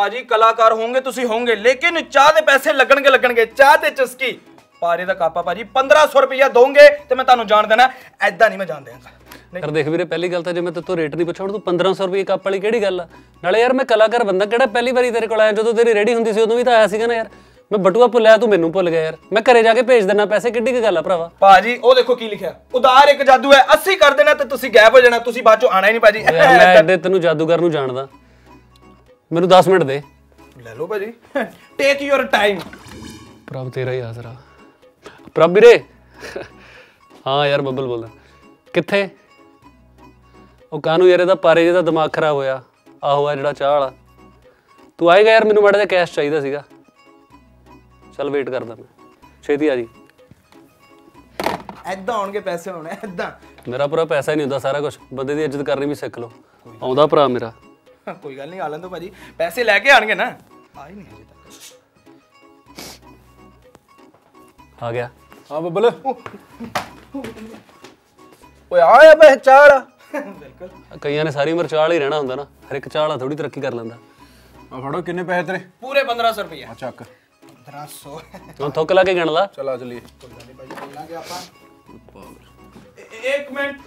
ਭਾਜੀ ਕਲਾਕਾਰ ਹੋਣਗੇ ਤੁਸੀਂ ਹੋਣਗੇ, ਲੇਕਿਨ ਚਾਹ ਦੇ ਪੈਸੇ ਲੱਗਣਗੇ। ਚਾਹ ਤੇ ਚੁਸਕੀ ਪਾਰੇ ਦਾ ਕਾਪਾ ਭਾਜੀ 1500 ਰੁਪਇਆ ਦੋਗੇ ਤੇ ਮੈਂ ਤੁਹਾਨੂੰ ਜਾਣ ਦੇਣਾ, ਐਦਾਂ ਨਹੀਂ ਮੈਂ ਜਾਣ ਦੇਣਾ। ਯਾਰ ਦੇਖ ਵੀਰੇ, ਪਹਿਲੀ ਗੱਲ ਤਾਂ ਜੇ ਮੈਂ ਤੇਤੋਂ ਰੇਟ ਨਹੀਂ ਪੁੱਛਾਂ, ਹੁਣ ਤੂੰ 1500 ਰੁਪਏ ਕੱਪ ਵਾਲੀ ਕਿਹੜੀ ਗੱਲ ਆ? ਨਾਲੇ ਯਾਰ ਮੈਂ ਕਲਾਕਾਰ ਬੰਦਾ ਕਿਹੜਾ ਪਹਿਲੀ ਵਾਰੀ ਤੇਰੇ ਕੋਲ ਆਇਆ, ਜਦੋਂ ਤੇਰੀ ਰੈਡੀ ਹੁੰਦੀ ਸੀ ਉਦੋਂ ਵੀ ਤਾਂ ਆਇਆ ਸੀਗਾ ਨਾ ਯਾਰ। ਮੈਂ ਬਟੂਆ ਭੁੱਲਿਆ, ਤੂੰ ਮੈਨੂੰ ਭੁੱਲ ਗਿਆ ਯਾਰ। ਮੈਂ ਘਰੇ ਜਾ ਕੇ ਭੇਜ ਦੇਣਾ ਪੈਸੇ, ਕਿੱਡੀ ਕੀ ਗੱਲ ਆ ਭਰਾਵਾ। ਭਾਜੀ ਉਹ ਦੇਖੋ ਕੀ ਲਿਖਿਆ, ਉਧਾਰ ਇੱਕ ਜਾਦੂ ਹੈ, 80 ਕਰ ਦੇਣਾ ਤੇ ਤੁਸੀਂ ਗਾਇਬ ਹੋ ਜਾਣਾ, ਤੁਸੀਂ ਬਾਅਦ ਚੋਂ ਆਣਾ ਹੀ ਨਹੀਂ ਭਾਜੀ। ਮੈਂ ਐਡੇ ਤੈਨੂੰ ਜਾਦੂਗਰ ਨੂੰ ਜਾਣਦਾ, ਮੈਨੂੰ 10 ਮਿੰਟ ਦੇ। ਲੈ ਲਓ ਭਾਜੀ, ਟੇਕ ਯੂਰ ਟਾਈਮ। ਪ੍ਰਭ ਤੇਰਾ ਹੀ ਆਸਰਾ। ਪ੍ਰਭ ਵੀਰੇ। ਹਾਂ ਯਾਰ ਬੱਬਲ ਬੋਲਦਾ। ਕਿੱਥੇ? ਉਹ ਕਾਹਨੂੰ ਯਾਰ, ਇਹਦਾ ਪਾਰੇ ਜਿਹਦਾ ਦਿਮਾਗ ਖਰਾਬ ਹੋਇਆ। ਆਹੋ ਆ ਜਿਹੜਾ ਚਾਹ ਵਾਲਾ। ਤੂੰ ਆਏਗਾ ਯਾਰ, ਮੈਨੂੰ ਮਾੜਾ ਜਿਹਾ ਕੈਸ਼ ਚਾਹੀਦਾ ਸੀਗਾ। ਚੱਲ ਵੇਟ ਕਰਦਾ ਮੈਂ, ਛੇਤੀ ਆ ਜੀ। ਐਦਾਂ ਆਉਣਗੇ ਪੈਸੇ ਹੋਣੇ ਐਦਾਂ। ਮੇਰਾ ਪੂਰਾ ਪੈਸਾ ਹੀ ਨਹੀਂ ਹੁੰਦਾ, ਸਾਰਾ ਕੁਝ। ਬੰਦੇ ਦੀ ਇੱਜ਼ਤ ਕਰਨੀ ਵੀ ਸਿੱਖ ਲਓ। ਆਉਂਦਾ ਭਰਾ ਮੇਰਾ। ਕੋਈ ਗੱਲ ਨਹੀਂ, ਆ ਲੈਣ ਦੋ ਭਾਜੀ, ਪੈਸੇ ਲੈ ਕੇ ਆਣਗੇ ਨਾ। ਆ ਹੀ ਨਹੀਂ ਹਜੇ ਤੱਕ। ਆ ਗਿਆ। ਹਾਂ ਬੱਬਲ। ਓਏ ਆਇਆ ਬਈ ਚਾਹ ਵਾਲਾ। ਬਿਲਕੁਲ। ਕਈਆਂ ਨੇ ਸਾਰੀ ਉਮਰ ਚਾਹ ਵਾਲਾ ਹੀ ਰਹਿਣਾ ਹੁੰਦਾ ਨਾ, ਹਰ ਇੱਕ ਚਾਹ ਵਾਲਾ ਥੋੜੀ ਤਰੱਕੀ ਕਰ ਲੈਂਦਾ। ਆ ਫੜੋ, ਕਿੰਨੇ ਪੈਸੇ ਤੇਰੇ? ਪੂਰੇ 1500 ਰੁਪਇਆ। ਚੱਕ 1500। ਹੁਣ ਥੁੱਕ ਲਾ ਕੇ ਗਿਣ ਲਾ। ਚਲਾ ਚਲੀਏ। ਕੋਈ ਗੱਲ ਨਹੀਂ ਭਾਜੀ, ਬੋਲਾਂਗੇ ਆਪਾਂ। ਇੱਕ ਮਿੰਟ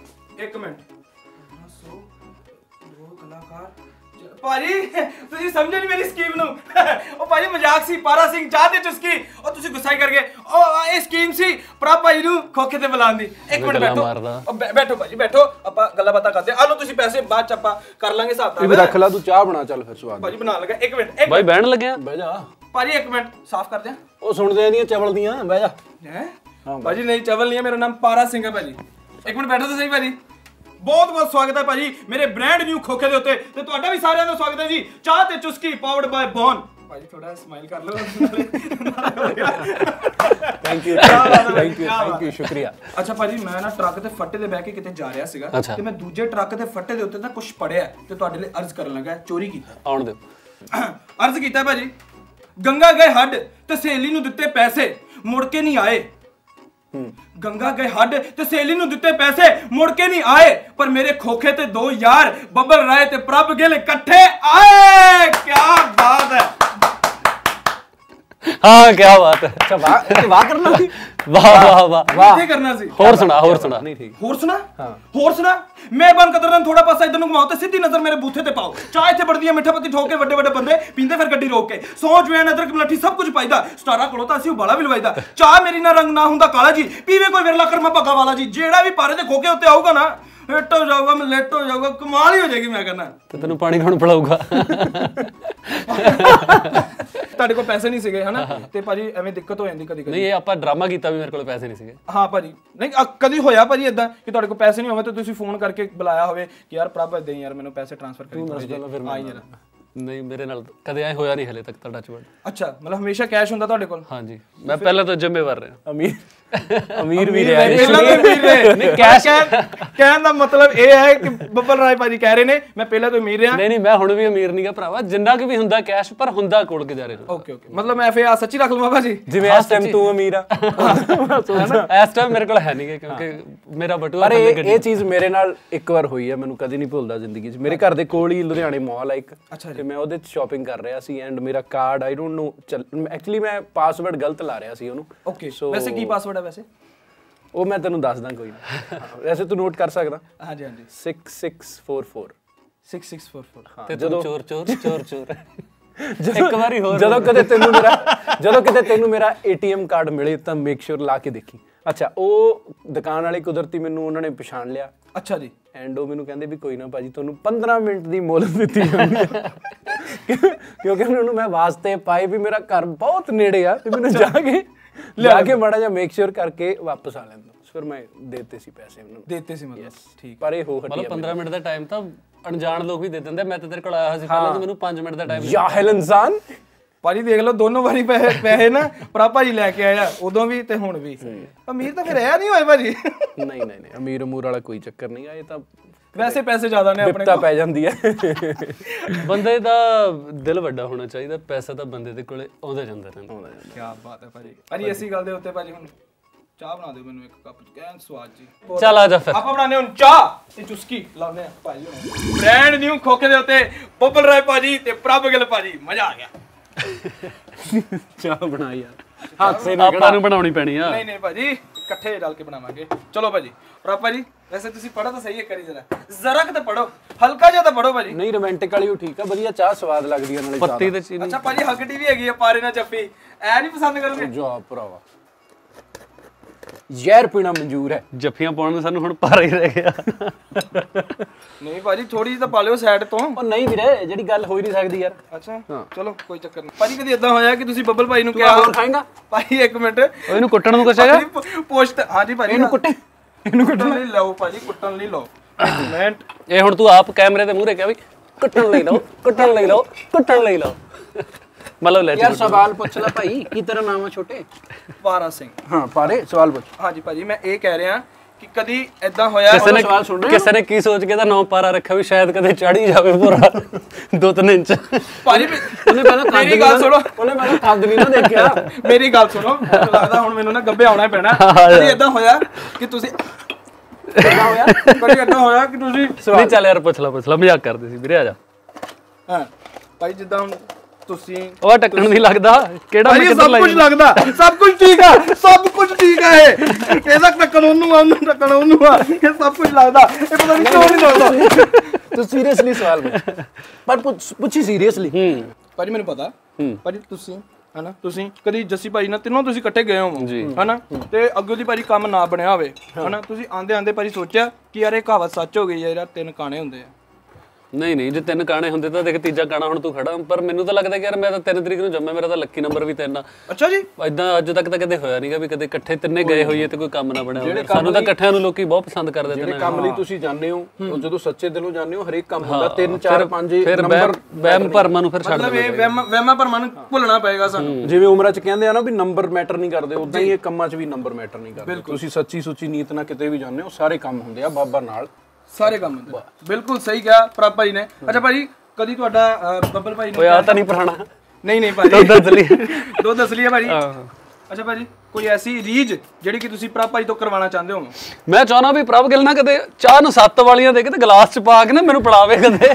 1500 ਦੋ ਕਲਾਕਾਰ। ਭਾਜੀ ਤੁਸੀਂ ਸਮਝੇ ਨਹੀਂ ਮੇਰੀ ਸਕੀਮ ਨੂੰ। ਉਹ ਭਾਜੀ ਮਜ਼ਾਕ ਸੀ, ਪਾਰਾ ਸਿੰਘ ਚਾਹ ਤੇ ਚੁਸਕੀ। ਉਹ ਤੁਸੀਂ ਗੁੱਸਾ ਕਰ ਗਏ। ਉਹ ਇਹ ਸਕੀਮ ਸੀ ਪ੍ਰਭ ਭਾਈ ਨੂੰ ਖੋਖੇ ਤੇ ਬੁਲਾਉਣ ਦੀ। ਇੱਕ ਮਿੰਟ ਬੈਠੋ, ਬੈਠੋ ਭਾਜੀ ਬੈਠੋ, ਆਪਾਂ ਗੱਲਾਂ ਬਾਤਾਂ ਕਰਦੇ ਆ। ਲਓ ਤੁਸੀਂ ਪੈਸੇ, ਬਾਅਦ ਚ ਆਪਾਂ ਕਰ ਲਾਂਗੇ ਹਿਸਾਬ ਤੂੰ ਵੀ ਰੱਖ ਲਾ, ਤੂੰ ਚਾਹ ਬਣਾ ਚੱਲ ਫਿਰ ਸਵਾਦ। ਭਾਜੀ ਬਣਾਉਣ ਲੱਗਾ। ਇੱਕ ਮਿੰਟ ਬਾਈ ਬਹਿਣ ਲੱਗਿਆ। ਬਹਿ ਜਾ ਭਾਜੀ, ਇੱਕ ਮਿੰਟ ਸਾਫ਼ ਕਰ ਦਿਆਂ। ਉਹ ਸੁਣਦੇ ਦੀਆਂ ਚਵਲ ਦੀਆਂ। ਬਹਿ ਜਾ। ਹੈ ਭਾਜੀ ਨਹੀਂ, ਚਵਲ ਨਹੀਂ ਹੈ, ਮੇਰਾ ਨਾਮ ਪਾਰਾ ਸਿੰਘ ਹੈ ਭਾਜੀ। ਇੱਕ ਮਿੰਟ ਬੈਠੋ ਤਾਂ ਸਹੀ ਭਾਜੀ। ਬਹੁਤ ਬਹੁਤ ਸਵਾਗਤ ਹੈ ਭਾਜੀ ਮੇਰੇ ਬ੍ਰਾਂਡ ਨਿਊ ਖੋਖੇ ਦੇ ਉੱਤੇ, ਤੇ ਤੁਹਾਡਾ ਵੀ ਸਾਰਿਆਂ ਦਾ ਸਵਾਗਤ ਹੈ ਜੀ। ਚਾਹ ਤੇ ਚੁਸਕੀ ਪਾਵਰਡ ਬਾय ਬੌਨ। ਭਾਜੀ ਥੋੜਾ ਸਮਾਈਲ ਕਰ ਲਓ। ਥੈਂਕ ਯੂ ਸ਼ੁਕਰੀਆ। ਅੱਛਾ ਭਾਜੀ, ਮੈਂ ਨਾ ਟਰੱਕ ਤੇ ਫੱਟੇ ਤੇ ਬਹਿ ਕੇ ਕਿਤੇ ਜਾ ਰਿਹਾ ਸੀਗਾ, ਤੇ ਮੈਂ ਦੂਜੇ ਟਰੱਕ ਦੇ ਫੱਟੇ ਦੇ ਉੱਤੇ ਨਾ ਕੁਝ ਪੜਿਆ ਤੇ ਤੁਹਾਡੇ ਲਈ ਅਰਜ਼ ਕਰਨ ਲੱਗਾ। ਚੋਰੀ ਕੀਤਾ। ਆਉਣ ਦਿਓ। ਅਰਜ਼ ਕੀਤਾ ਭਾਜੀ। ਗੰਗਾ ਗਏ ਹੱਡ ਤੇ ਸਹੇਲੀ ਨੂੰ ਦਿੱਤੇ ਪੈਸੇ, ਮੁੜ ਕੇ ਨਹੀਂ ਆਏ। ਗੰਗਾ ਗਏ ਹੱਡ ਤੇ ਸਹੇਲੀ ਨੂੰ ਦਿੱਤੇ ਪੈਸੇ, ਮੁੜ ਕੇ ਨਹੀਂ ਆਏ। ਪਰ ਮੇਰੇ ਖੋਖੇ ਤੇ ਦੋ ਯਾਰ ਬੱਬਲ ਰਾਏ ਤੇ ਪ੍ਰਭ ਗਿੱਲ ਇਕੱਠੇ ਆਏ। ਕੀ ਬਾਤ ਹੈ। ਹਾਂ ਕੀ ਬਾਤ ਹੈ। ਅੱਛਾ ਵਾਹ ਕਰਨਾ ਸੀ। ਵਾਹ ਕੀ ਕਰਨਾ ਸੀ? ਹੋਰ ਸੁਣਾ। ਨਹੀਂ ਠੀਕ। ਹੋਰ ਸੁਣਾ। ਮਿਹਰਬਾਨ ਕਦਰਦਾਨ ਥੋੜਾ ਪਾਸਾ ਇਧਰ ਨੂੰ ਘੁਮਾਓ ਤੇ ਸਿੱਧੀ ਨਜ਼ਰ ਮੇਰੇ ਬੂਥੇ ਤੇ ਪਾਓ। ਚਾਹ ਇੱਥੇ ਬੜਦੀ ਹੈ, ਮਿੱਠਾ ਪੱਤੀ ਠੋਕ ਕੇ ਵੱਡੇ ਬੰਦੇ ਪੀਂਦੇ, ਫਿਰ ਗੱਡੀ ਰੋਕ ਕੇ ਸੌਂਜ ਵੇਣ ਅਦਰਕ ਮਲੱਠੀ ਸਭ ਕੁਝ ਪਾਈਦਾ। ਸਟਾਰਾਂ ਕੋਲੋਂ ਤਾਂ ਅਸੀਂ ਉਬਾਲਾ ਵੀ ਲਵਾਈਦਾ। ਚਾਹ ਮੇਰੀ ਨਾ ਰੰਗ ਨਾ ਹੁੰਦਾ ਕਾਲਾ ਜੀ, ਪੀਵੇ ਕੋਈ ਵਿਰਲਾ ਕਰਮਾ ਭੱਗਾ ਵਾਲਾ ਜੀ। ਜਿਹੜਾ ਵੀ ਪਾਰੇ ਦੇ ਖੋਕੇ ਉੱਤੇ ਆਊਗਾ ਨਾ, ਹਿੱਟ ਹੋ ਜਾਊਗਾ, ਮੈਂ ਲੇਟ ਹੋ ਜਾਊਗਾ, ਕਮਾਲ ਹੀ ਹੋ ਜਾਏਗੀ। ਮੈਂ ਕਹਿੰਦਾ ਤੇ ਤੈਨੂੰ ਪਾਣੀ ਕੌਣ ਪਿਲਾਊਗਾ? ਤੁਹਾਡੇ ਕੋਲ ਪੈਸੇ ਨਹੀਂ ਸੀਗੇ ਹਨਾ, ਤੇ ਭਾਜੀ ਐਵੇਂ ਦਿੱਕਤ ਹੋ ਜਾਂਦੀ ਕਦੀ। ਨਹੀਂ, ਇਹ ਆਪਾਂ ਡਰਾਮਾ ਕੀਤਾ ਵੀ ਮੇਰੇ ਕੋਲ ਪੈਸੇ ਨਹੀਂ ਸੀਗੇ। ਹਾਂ ਭਾਜੀ, ਨਹੀਂ ਕਦੀ ਹੋਇਆ ਭਾਜੀ ਇਦਾਂ ਕਿ ਤੁਹਾਡੇ ਕੋਲ ਪੈਸੇ ਨਹੀਂ ਹੋਵੇ ਤੇ ਤੁਸੀਂ ਫੋਨ ਕਰਕੇ ਬੁਲਾਇਆ ਹੋਵੇ ਕਿ ਯਾਰ ਪ੍ਰਭ ਦੇ ਯਾਰ ਮੈਨੂੰ ਪੈਸੇ ਟ੍ਰਾਂਸਫਰ ਕਰੀ ਦੇ। ਨਹੀਂ, ਮੇਰੇ ਨਾਲ ਕਦੇ ਐ ਹੋਇਆ ਨਹੀਂ ਹਲੇ ਤੱਕ ਤਾਂ ਟੱਚ ਵਰਡ। ਅੱਛਾ, ਮਤਲਬ ਹਮੇਸ਼ਾ ਕੈਸ਼ ਹੁੰਦਾ ਤੁਹਾਡੇ ਕੋਲ? ਹਾਂਜੀ, ਮੈਂ ਪਹਿਲਾਂ ਤਾਂ ਜ਼ਿੰਮੇਵਾਰ ਰਿਹਾ। ਅਮੀਰ ਵੀ ਰਿਹਾ। ਨਹੀਂ, ਕੈਸ਼ ਕਹਿਣ ਦਾ ਮਤਲਬ ਇਹ ਹੈ ਕਿ ਬੱਬਲ ਰਾਏ ਭਾਜੀ ਕਹਿ ਰਹੇ ਨੇ ਮੈਂ ਪਹਿਲਾਂ ਤੋਂ ਅਮੀਰ ਰਿਹਾ। ਨਹੀਂ, ਮੈਂ ਹੁਣ ਵੀ ਅਮੀਰ ਨਹੀਂਗਾ ਭਰਾਵਾ, ਜਿੰਨਾ ਕਿ ਵੀ ਹੁੰਦਾ ਕੈਸ਼, ਪਰ ਹੁੰਦਾ ਕੋਲ ਗੁਜ਼ਾਰੇ ਨੂੰ। ਓਕੇ ਮਤਲਬ ਮੈਂ ਫਿਰ ਸੱਚੀ ਰੱਖ ਲਵਾਂ ਭਾਜੀ, ਜਿਵੇਂ ਇਸ ਟਾਈਮ ਤੂੰ ਅਮੀਰ ਆ। ਇਸ ਟਾਈਮ ਮੇਰੇ ਕੋਲ ਹੈ ਨਹੀਂਗਾ, ਕਿਉਂਕਿ ਮੇਰਾ ਬਟੂਆ। ਪਰ ਇਹ ਚੀਜ਼ ਮੇਰੇ ਨਾਲ ਇੱਕ ਵਾਰ ਹੋਈ ਹੈ, ਮੈਨੂੰ ਕਦੀ ਨਹੀਂ ਭੁੱਲਦਾ ਜ਼ਿੰਦਗੀ 'ਚ। ਮੇਰੇ ਘਰ ਦੇ ਕੋਲ ਹੀ ਲੁਧਿਆਣੇ ਮਾਲ ਆ ਇੱਕ, ਤੇ ਮੈਂ ਉਹਦੇ 'ਚ ਸ਼ਾਪਿੰਗ ਕਰ ਰਿਹਾ ਸੀ ਐਂਡ ਮੇਰਾ card I don't know, actually ਮੈਂ ਪਾਸਵਰਡ ਗਲਤ ਲਾ ਰਿਹਾ ਸੀ ਉਹਨੂੰ। ਓਕੇ, ਵੈਸੇ ਕੀ ਪਾਸਵਰਡ ਹੈ ਵੈਸੇ? ਉਹ ਮੈਂ ਤੈਨੂੰ ਦੱਸਦਾ ਕੋਈ ਨਾ। ਵੈਸੇ ਤੂੰ ਨੋਟ ਕਰ ਸਕਦਾ। ਹਾਂਜੀ 6644 6644। ਤੇ ਜਦੋਂ ਚੋਰ ਇੱਕ ਵਾਰੀ ਹੋਰ, ਜਦੋਂ ਕਿਤੇ ਤੈਨੂੰ ਮੇਰਾ ATM ਕਾਰਡ ਮਿਲੇ ਤਾਂ ਮੇਕ ਸ਼ੋਰ ਲਾ ਕੇ ਦੇਖੀ। ਅੱਛਾ, ਉਹ ਦੁਕਾਨ ਵਾਲੇ ਕੁਦਰਤੀ ਮੈਨੂੰ ਉਹਨਾਂ ਨੇ ਪਛਾਣ ਲਿਆ। ਅੱਛਾ ਜੀ। ਐਂਡ ਉਹ ਮੈਨੂੰ ਕਹਿੰਦੇ ਵੀ ਕੋਈ ਨਾ ਭਾਜੀ, ਤੁਹਾਨੂੰ 15 ਮਿੰਟ ਦੀ ਮੋਹਲਤ ਦਿੱਤੀ ਜਾਂਦੀ ਹੈ, ਕਿਉਂਕਿ ਉਹਨੂੰ ਮੈਂ ਵਾਸਤੇ ਪਾਏ ਵੀ ਮੇਰਾ ਘਰ ਬਹੁਤ ਨੇੜੇ ਆ ਤੇ ਮੈਨੂੰ ਜਾ ਕੇ ਮਾੜਾ ਜਿਹਾ ਮੇਕ ਸ਼ੋਰ ਕਰਕੇ ਵਾਪਸ ਆ ਲੈਂਦਾ। ਫਿਰ ਮੈਂ ਦੇਤੇ ਸੀ ਪੈਸੇ ਉਹਨਾਂ ਨੂੰ। ਦੇਤੇ ਸੀ ਮਤਲਬ? ਠੀਕ। ਪਰ ਇਹ ਹੋ ਹਟੀ ਮਤਲਬ 15 ਮਿੰਟ ਦਾ ਟਾਈਮ ਤਾਂ ਅਣਜਾਣ ਲੋਕ ਵੀ ਦੇ ਦਿੰਦੇ। ਮੈਂ ਤਾਂ ਤੇਰੇ ਕੋਲ ਆਇਆ ਸੀ ਪਹਿਲਾਂ, ਤੂੰ ਮੈਨੂੰ 5 ਮਿੰਟ ਦਾ ਟਾਈਮ। ਜਾਹਿਲ ਇਨਸਾਨ। ਭਾਜੀ ਦੇਖ ਲਓ, ਦੋਨੋਂ ਵਾਰੀ ਪੈਸੇ ਨਾ ਪ੍ਰਭ ਭਾਜੀ ਲੈ ਕੇ ਆਇਆ, ਉਦੋਂ ਵੀ ਤੇ ਹੁਣ ਵੀ। ਅਮੀਰ ਤਾਂ ਫਿਰ ਇਹ ਨਹੀਂ ਹੋਏ ਭਾਜੀ। ਨਹੀਂ ਅਮੀਰ ਅਮੂਰ ਵਾਲਾ ਕੋਈ ਚੱਕਰ ਨਹੀਂ ਆ। ਇਹ ਤਾਂ ਵੈਸੇ ਪੈਸੇ ਜ਼ਿਆਦਾ ਨੇ ਆਪਣੇ ਕੋਲ, ਪੈ ਜਾਂਦੀ ਹੈ। ਬੰਦੇ ਦਾ ਦਿਲ ਵੱਡਾ ਹੋਣਾ ਚਾਹੀਦਾ, ਪੈਸਾ ਤਾਂ ਬੰਦੇ ਦੇ ਕੋਲੇ ਆਉਂਦਾ ਜਾਂਦਾ ਰਹਿੰਦਾ। ਕੀ ਬਾਤ ਹੈ ਭਾਜੀ। ਭਾਜੀ ਇਸੀ ਗੱਲ ਦੇ ਉੱਤੇ ਭਾਜੀ ਹੁਣ ਚਾਹ ਬਣਾ ਦਿਓ ਮੈਨੂੰ ਇੱਕ ਕੱਪ ਕੈਨ ਸਵਾਦ ਜੀ ਚੱਲ ਆ ਜਾ ਫਿਰ ਆਪਾਂ ਬਣਾਣੇ ਹੁਣ ਚਾਹ ਤੇ ਚੁਸਕੀ ਲਾਉਨੇ ਆ ਭਾਜੀ ਹੁਣ ਬ੍ਰਾਂਡ ਨਿਊ ਖੋਖੇ ਦੇ ਉੱਤੇ ਬੱਬਲ ਰਾਏ ਭਾਜੀ ਤੇ ਪ੍ਰਭ ਗਿੱਲ ਭਾਜੀ ਮਜ਼ਾ ਆ ਗਿਆ ਚਾਹ ਬਣਾ ਯਾਰ ਹਾਦਸੇ ਆਪਾਂ ਨੂੰ ਬਣਾਉਣੀ ਪੈਣੀ ਆ ਨਹੀਂ ਭਾਜੀ ਇਕੱਠੇ ਰਲ ਕੇ ਬਣਾਵਾਂਗੇ ਚਲੋ ਭਾਜੀ ਪ੍ਰਭ ਭਾਜੀ ਵੈਸੇ ਤੁਸੀਂ ਪੜੋ ਤਾਂ ਸਹੀ ਹੈ ਕਰੀ ਜ਼ਰਾ ਕਿਤੇ ਪੜੋ ਹਲਕਾ ਜਿਹਾ ਤਾਂ ਪੜੋ ਭਾਜੀ ਨਹੀਂ ਰੋਮਾਂਟਿਕ ਵਾਲੀ ਉਹ ਠੀਕ ਆ ਵਧੀਆ ਚਾਹ ਸਵਾਦ ਲੱਗਦੀ ਆ ਨਾਲੇ ਚਾਹ ਪੱਤੀ ਤੇ ਚੀਨੀ ਅੱਛਾ ਭਾਜੀ ਹਗਟੀ ਵੀ ਹੈਗੀ ਆ ਪਾਰੇ ਨਾਲ ਚੱਪੀ ਐ ਨਹੀਂ ਪਸੰਦ ਕਰੋਗੇ ਜਾ ਭਰਾਵਾ ਜ਼ਹਿਰ ਪੀਣਾ ਮਨਜ਼ੂਰ ਹੈ ਜੱਫੀਆਂ ਪਾਉਣ ਨੂੰ ਸਾਨੂੰ ਹੁਣ ਭਾਰਾ ਹੀ ਰਹਿ ਗਿਆ ਨਹੀਂ ਭਾਜੀ ਥੋੜੀ ਜਿਹੀ ਤਾਂ ਪਾ ਲਿਓ ਸਾਈਡ ਤੋਂ ਉਹ ਨਹੀਂ ਵੀਰੇ ਜਿਹੜੀ ਗੱਲ ਹੋ ਹੀ ਨਹੀਂ ਸਕਦੀ ਯਾਰ ਅੱਛਾ ਚਲੋ ਕੋਈ ਚੱਕਰ ਨਹੀਂ ਭਾਜੀ ਕਦੀ ਇਦਾਂ ਹੋਇਆ ਕਿ ਤੁਸੀਂ ਬੱਬਲ ਭਾਈ ਨੂੰ ਕਿਹਾ ਹੋਰ ਖਾਏਗਾ ਭਾਈ ਇੱਕ ਮਿੰਟ ਇਹਨੂੰ ਕੁੱਟਣ ਨੂੰ ਕੁਛ ਹੈਗਾ ਪੋਸਟ ਹਾਂਜੀ ਭਾਜੀ ਇਹਨੂੰ ਕੁੱਟੇ ਇਹਨੂੰ ਕੁੱਟਣ ਲਈ ਲਓ ਭਾਜੀ ਕੁੱਟਣ ਲਈ ਲਓ ਮਿੰਟ ਇਹ ਹੁਣ ਤੂੰ ਆਪ ਕੈਮਰੇ ਦੇ ਮੂਹਰੇ ਕਿਹਾ ਵੀ ਕੁੱਟਣ ਲਈ ਲਓ ਕੁੱਟਣ ਲਈ ਲਓ ਕੁੱਟਣ ਲਈ ਲਓ ਮਤਲਬ ਲੈ ਯਾਰ ਸਵਾਲ ਪੁੱਛ ਲੈ ਭਾਈ ਕੀ ਤੇਰਾ ਨਾਮ ਆ ਛੋਟੇ ਪਾਰਾ ਸਿੰਘ ਹਾਂ ਪਾਰੇ ਸਵਾਲ ਪੁੱਛ ਹਾਂਜੀ ਭਾਜੀ ਮੈਂ ਇਹ ਕਹਿ ਰਿਹਾ ਕਿ ਕਦੀ ਇਦਾਂ ਹੋਇਆ ਕਿਸੇ ਨੇ ਕੀ ਸੋਚ ਕੇ ਤਾਂ 9 ਪਾਰਾ ਰੱਖਿਆ ਵੀ ਸ਼ਾਇਦ ਕਦੇ ਚੜ ਹੀ ਜਾਵੇ ਪੂਰਾ 2-3 ਇੰਚ ਭਾਜੀ ਉਹਨੇ ਪਹਿਲਾਂ ਮੇਰੀ ਗੱਲ ਸੁਣੋ ਉਹਨੇ ਮੈਨੂੰ ਕੱਦ ਨਹੀਂ ਨਾ ਦੇਖਿਆ ਮੇਰੀ ਗੱਲ ਸੁਣੋ ਮੈਨੂੰ ਲੱਗਦਾ ਹੁਣ ਮੈਨੂੰ ਨਾ ਗੱਬੇ ਆਉਣਾ ਪੈਣਾ ਕਦੀ ਇਦਾਂ ਹੋਇਆ ਕਿ ਤੁਸੀਂ ਇਦਾਂ ਹੋਇਆ ਕਦੀ ਇਦਾਂ ਹੋਇਆ ਕਿ ਤੁਸੀਂ ਨਹੀਂ ਚੱਲ ਯਾਰ ਪੁੱਛ ਲਾ ਮਜ਼ਾਕ ਕਰਦੇ ਸੀ ਵੀਰੇ ਆ ਜਾ ਹਾਂ ਭਾਈ ਜਿੱਦਾਂ ਹੁਣ ਤੁਸੀਂ ਉਹ ਟੱਕਣ ਨਹੀਂ ਲੱਗਦਾ ਕਿਹੜਾ ਮੈਂ ਕਿੱਧਰ ਸਭ ਕੁਝ ਲੱਗਦਾ ਸਭ ਕੁਝ ਠੀਕ ਆ ਸਭ ਕੁਝ ਠੀਕ ਆ ਇਹਦਾ ਟੱਕਣ ਉਹਨੂੰ ਆ ਉਹਨੂੰ ਟੱਕਣ ਉਹਨੂੰ ਆ ਇਹ ਸਭ ਕੁਝ ਲੱਗਦਾ ਇਹ ਪਤਾ ਨਹੀਂ ਕਿਉਂ ਨਹੀਂ ਲੱਗਦਾ ਤੂੰ ਸੀਰੀਅਸਲੀ ਸਵਾਲ ਪਰ ਪੁੱਛੀ ਸੀਰੀਅਸਲੀ ਭਾਜੀ ਮੈਨੂੰ ਪਤਾ ਭਾਜੀ ਤੁਸੀਂ ਹਨਾ ਤੁਸੀਂ ਕਦੀ ਜੱਸੀ ਭਾਜੀ ਨਾਲ ਤਿੰਨੋਂ ਤੁਸੀਂ ਇਕੱਠੇ ਗਏ ਹੋ ਹਨਾ ਤੇ ਅੱਗੇ ਦੀ ਭਾਜੀ ਕੰਮ ਨਾ ਬਣਿਆ ਹੋਵੇ ਹਨਾ ਤੁਸੀਂ ਆਂਦੇ ਭਾਜੀ ਸੋਚਿਆ ਕਿ ਯਾਰ ਇਹ ਕਹਾਵਤ ਸੱਚ ਹੋ ਗਈ ਯਾਰ 3 ਕਾਣੇ ਹੁੰਦੇ ਆ ਨਹੀਂ ਜੇ 3 ਕਾਣੇ ਹੁੰਦੇ ਤਾਂ ਦੇਖ ਤੀਜਾ ਕਾਣਾ ਹੁਣ ਤੂੰ ਖੜਾ ਪਰ ਮੈਨੂੰ ਤਾਂ ਲੱਗਦਾ ਕਿ ਯਾਰ ਮੈਂ ਤਾਂ 3 ਤਰੀਕ ਨੂੰ ਜੰਮਿਆ ਮੇਰਾ ਤਾਂ ਲੱਕੀ ਨੰਬਰ ਵੀ 3 ਆ ਅੱਛਾ ਜੀ ਇਦਾਂ ਅੱਜ ਤੱਕ ਤਾਂ ਕਦੇ ਹੋਇਆ ਨਹੀਂਗਾ ਵੀ ਕਦੇ ਇਕੱਠੇ ਤਿੰਨੇ ਗਏ ਹੋਈਏ ਤੇ ਕੋਈ ਕੰਮ ਨਾ ਬਣਿਆ ਹੋਵੇ ਸਾਨੂੰ ਤਾਂ ਇਕੱਠਿਆਂ ਨੂੰ ਲੋਕੀ ਬਹੁਤ ਪਸੰਦ ਕਰਦੇ ਜਿਹੜੇ ਕੰਮ ਲਈ ਤੁਸੀਂ ਜਾਂਦੇ ਹੋ ਉਹ ਜਦੋਂ ਸੱਚੇ ਦਿਲੋਂ ਜਾਂਦੇ ਹੋ ਹਰੇਕ ਕੰਮ ਹੁੰਦਾ 3 4 5 ਫਿਰ ਵਹਿਮ ਭਰਮਾਂ ਨੂੰ ਫਿਰ ਛੱਡ ਮਤਲਬ ਇਹ ਵਹਿਮਾਂ ਭਰਮਾਂ ਨੂੰ ਭੁੱਲਣਾ ਪਏਗਾ ਸਾਨੂੰ ਜਿਵੇਂ ਉਮਰਾਂ 'ਚ ਕਹਿੰਦੇ ਆ ਨਾ ਵੀ ਨੰਬਰ ਮੈਟਰ ਨਹੀਂ ਕਰਦੇ ਉਦਾਂ ਹੀ ਇਹ ਕੰਮਾਂ 'ਚ ਵੀ ਨੰਬਰ ਮੈਟਰ ਨਹੀਂ ਕਰਦੇ ਤੁਸੀਂ ਸੱਚੀ ਸੁੱਚੀ ਨੀਤ ਨਾਲ ਕਿਤੇ ਵੀ ਜਾਂਦੇ ਹੋ ਸਾਰੇ ਕੰਮ ਹੁੰਦੇ ਆ ਬਾਬਾ ਨਾਲ ਸਾਰੇ ਕੰਮ ਹੁੰਦੇ ਬਿਲਕੁਲ ਸਹੀ ਕਿਹਾ ਪ੍ਰਭ ਭਾਈ ਨੇ ਅੱਛਾ ਭਾਜੀ ਕਦੀ ਤੁਹਾਡਾ ਬੱਬਲ ਭਾਈ ਨੇ ਓਏ ਆ ਤਾਂ ਨਹੀਂ ਪੁਰਾਣਾ ਨਹੀਂ ਭਾਜੀ ਦੁੱਧ ਅਸਲੀ ਹੈ ਭਾਜੀ ਅੱਛਾ ਭਾਜੀ ਕੋਈ ਐਸੀ ਰੀਜ ਜਿਹੜੀ ਕਿ ਤੁਸੀਂ ਪ੍ਰਭ ਭਾਈ ਤੋਂ ਕਰਵਾਉਣਾ ਚਾਹੁੰਦੇ ਹੋ ਮੈਂ ਚਾਹਣਾ ਵੀ ਪ੍ਰਭ ਗਿੱਲ ਨਾ ਕਦੇ ਚਾਹ ਨੂੰ 7 ਵਾਲੀਆਂ ਦੇ ਕੇ ਤੇ ਗਲਾਸ 'ਚ ਪਾ ਕੇ ਨਾ ਮੈਨੂੰ ਪਿਲਾਵੇ ਕਦੇ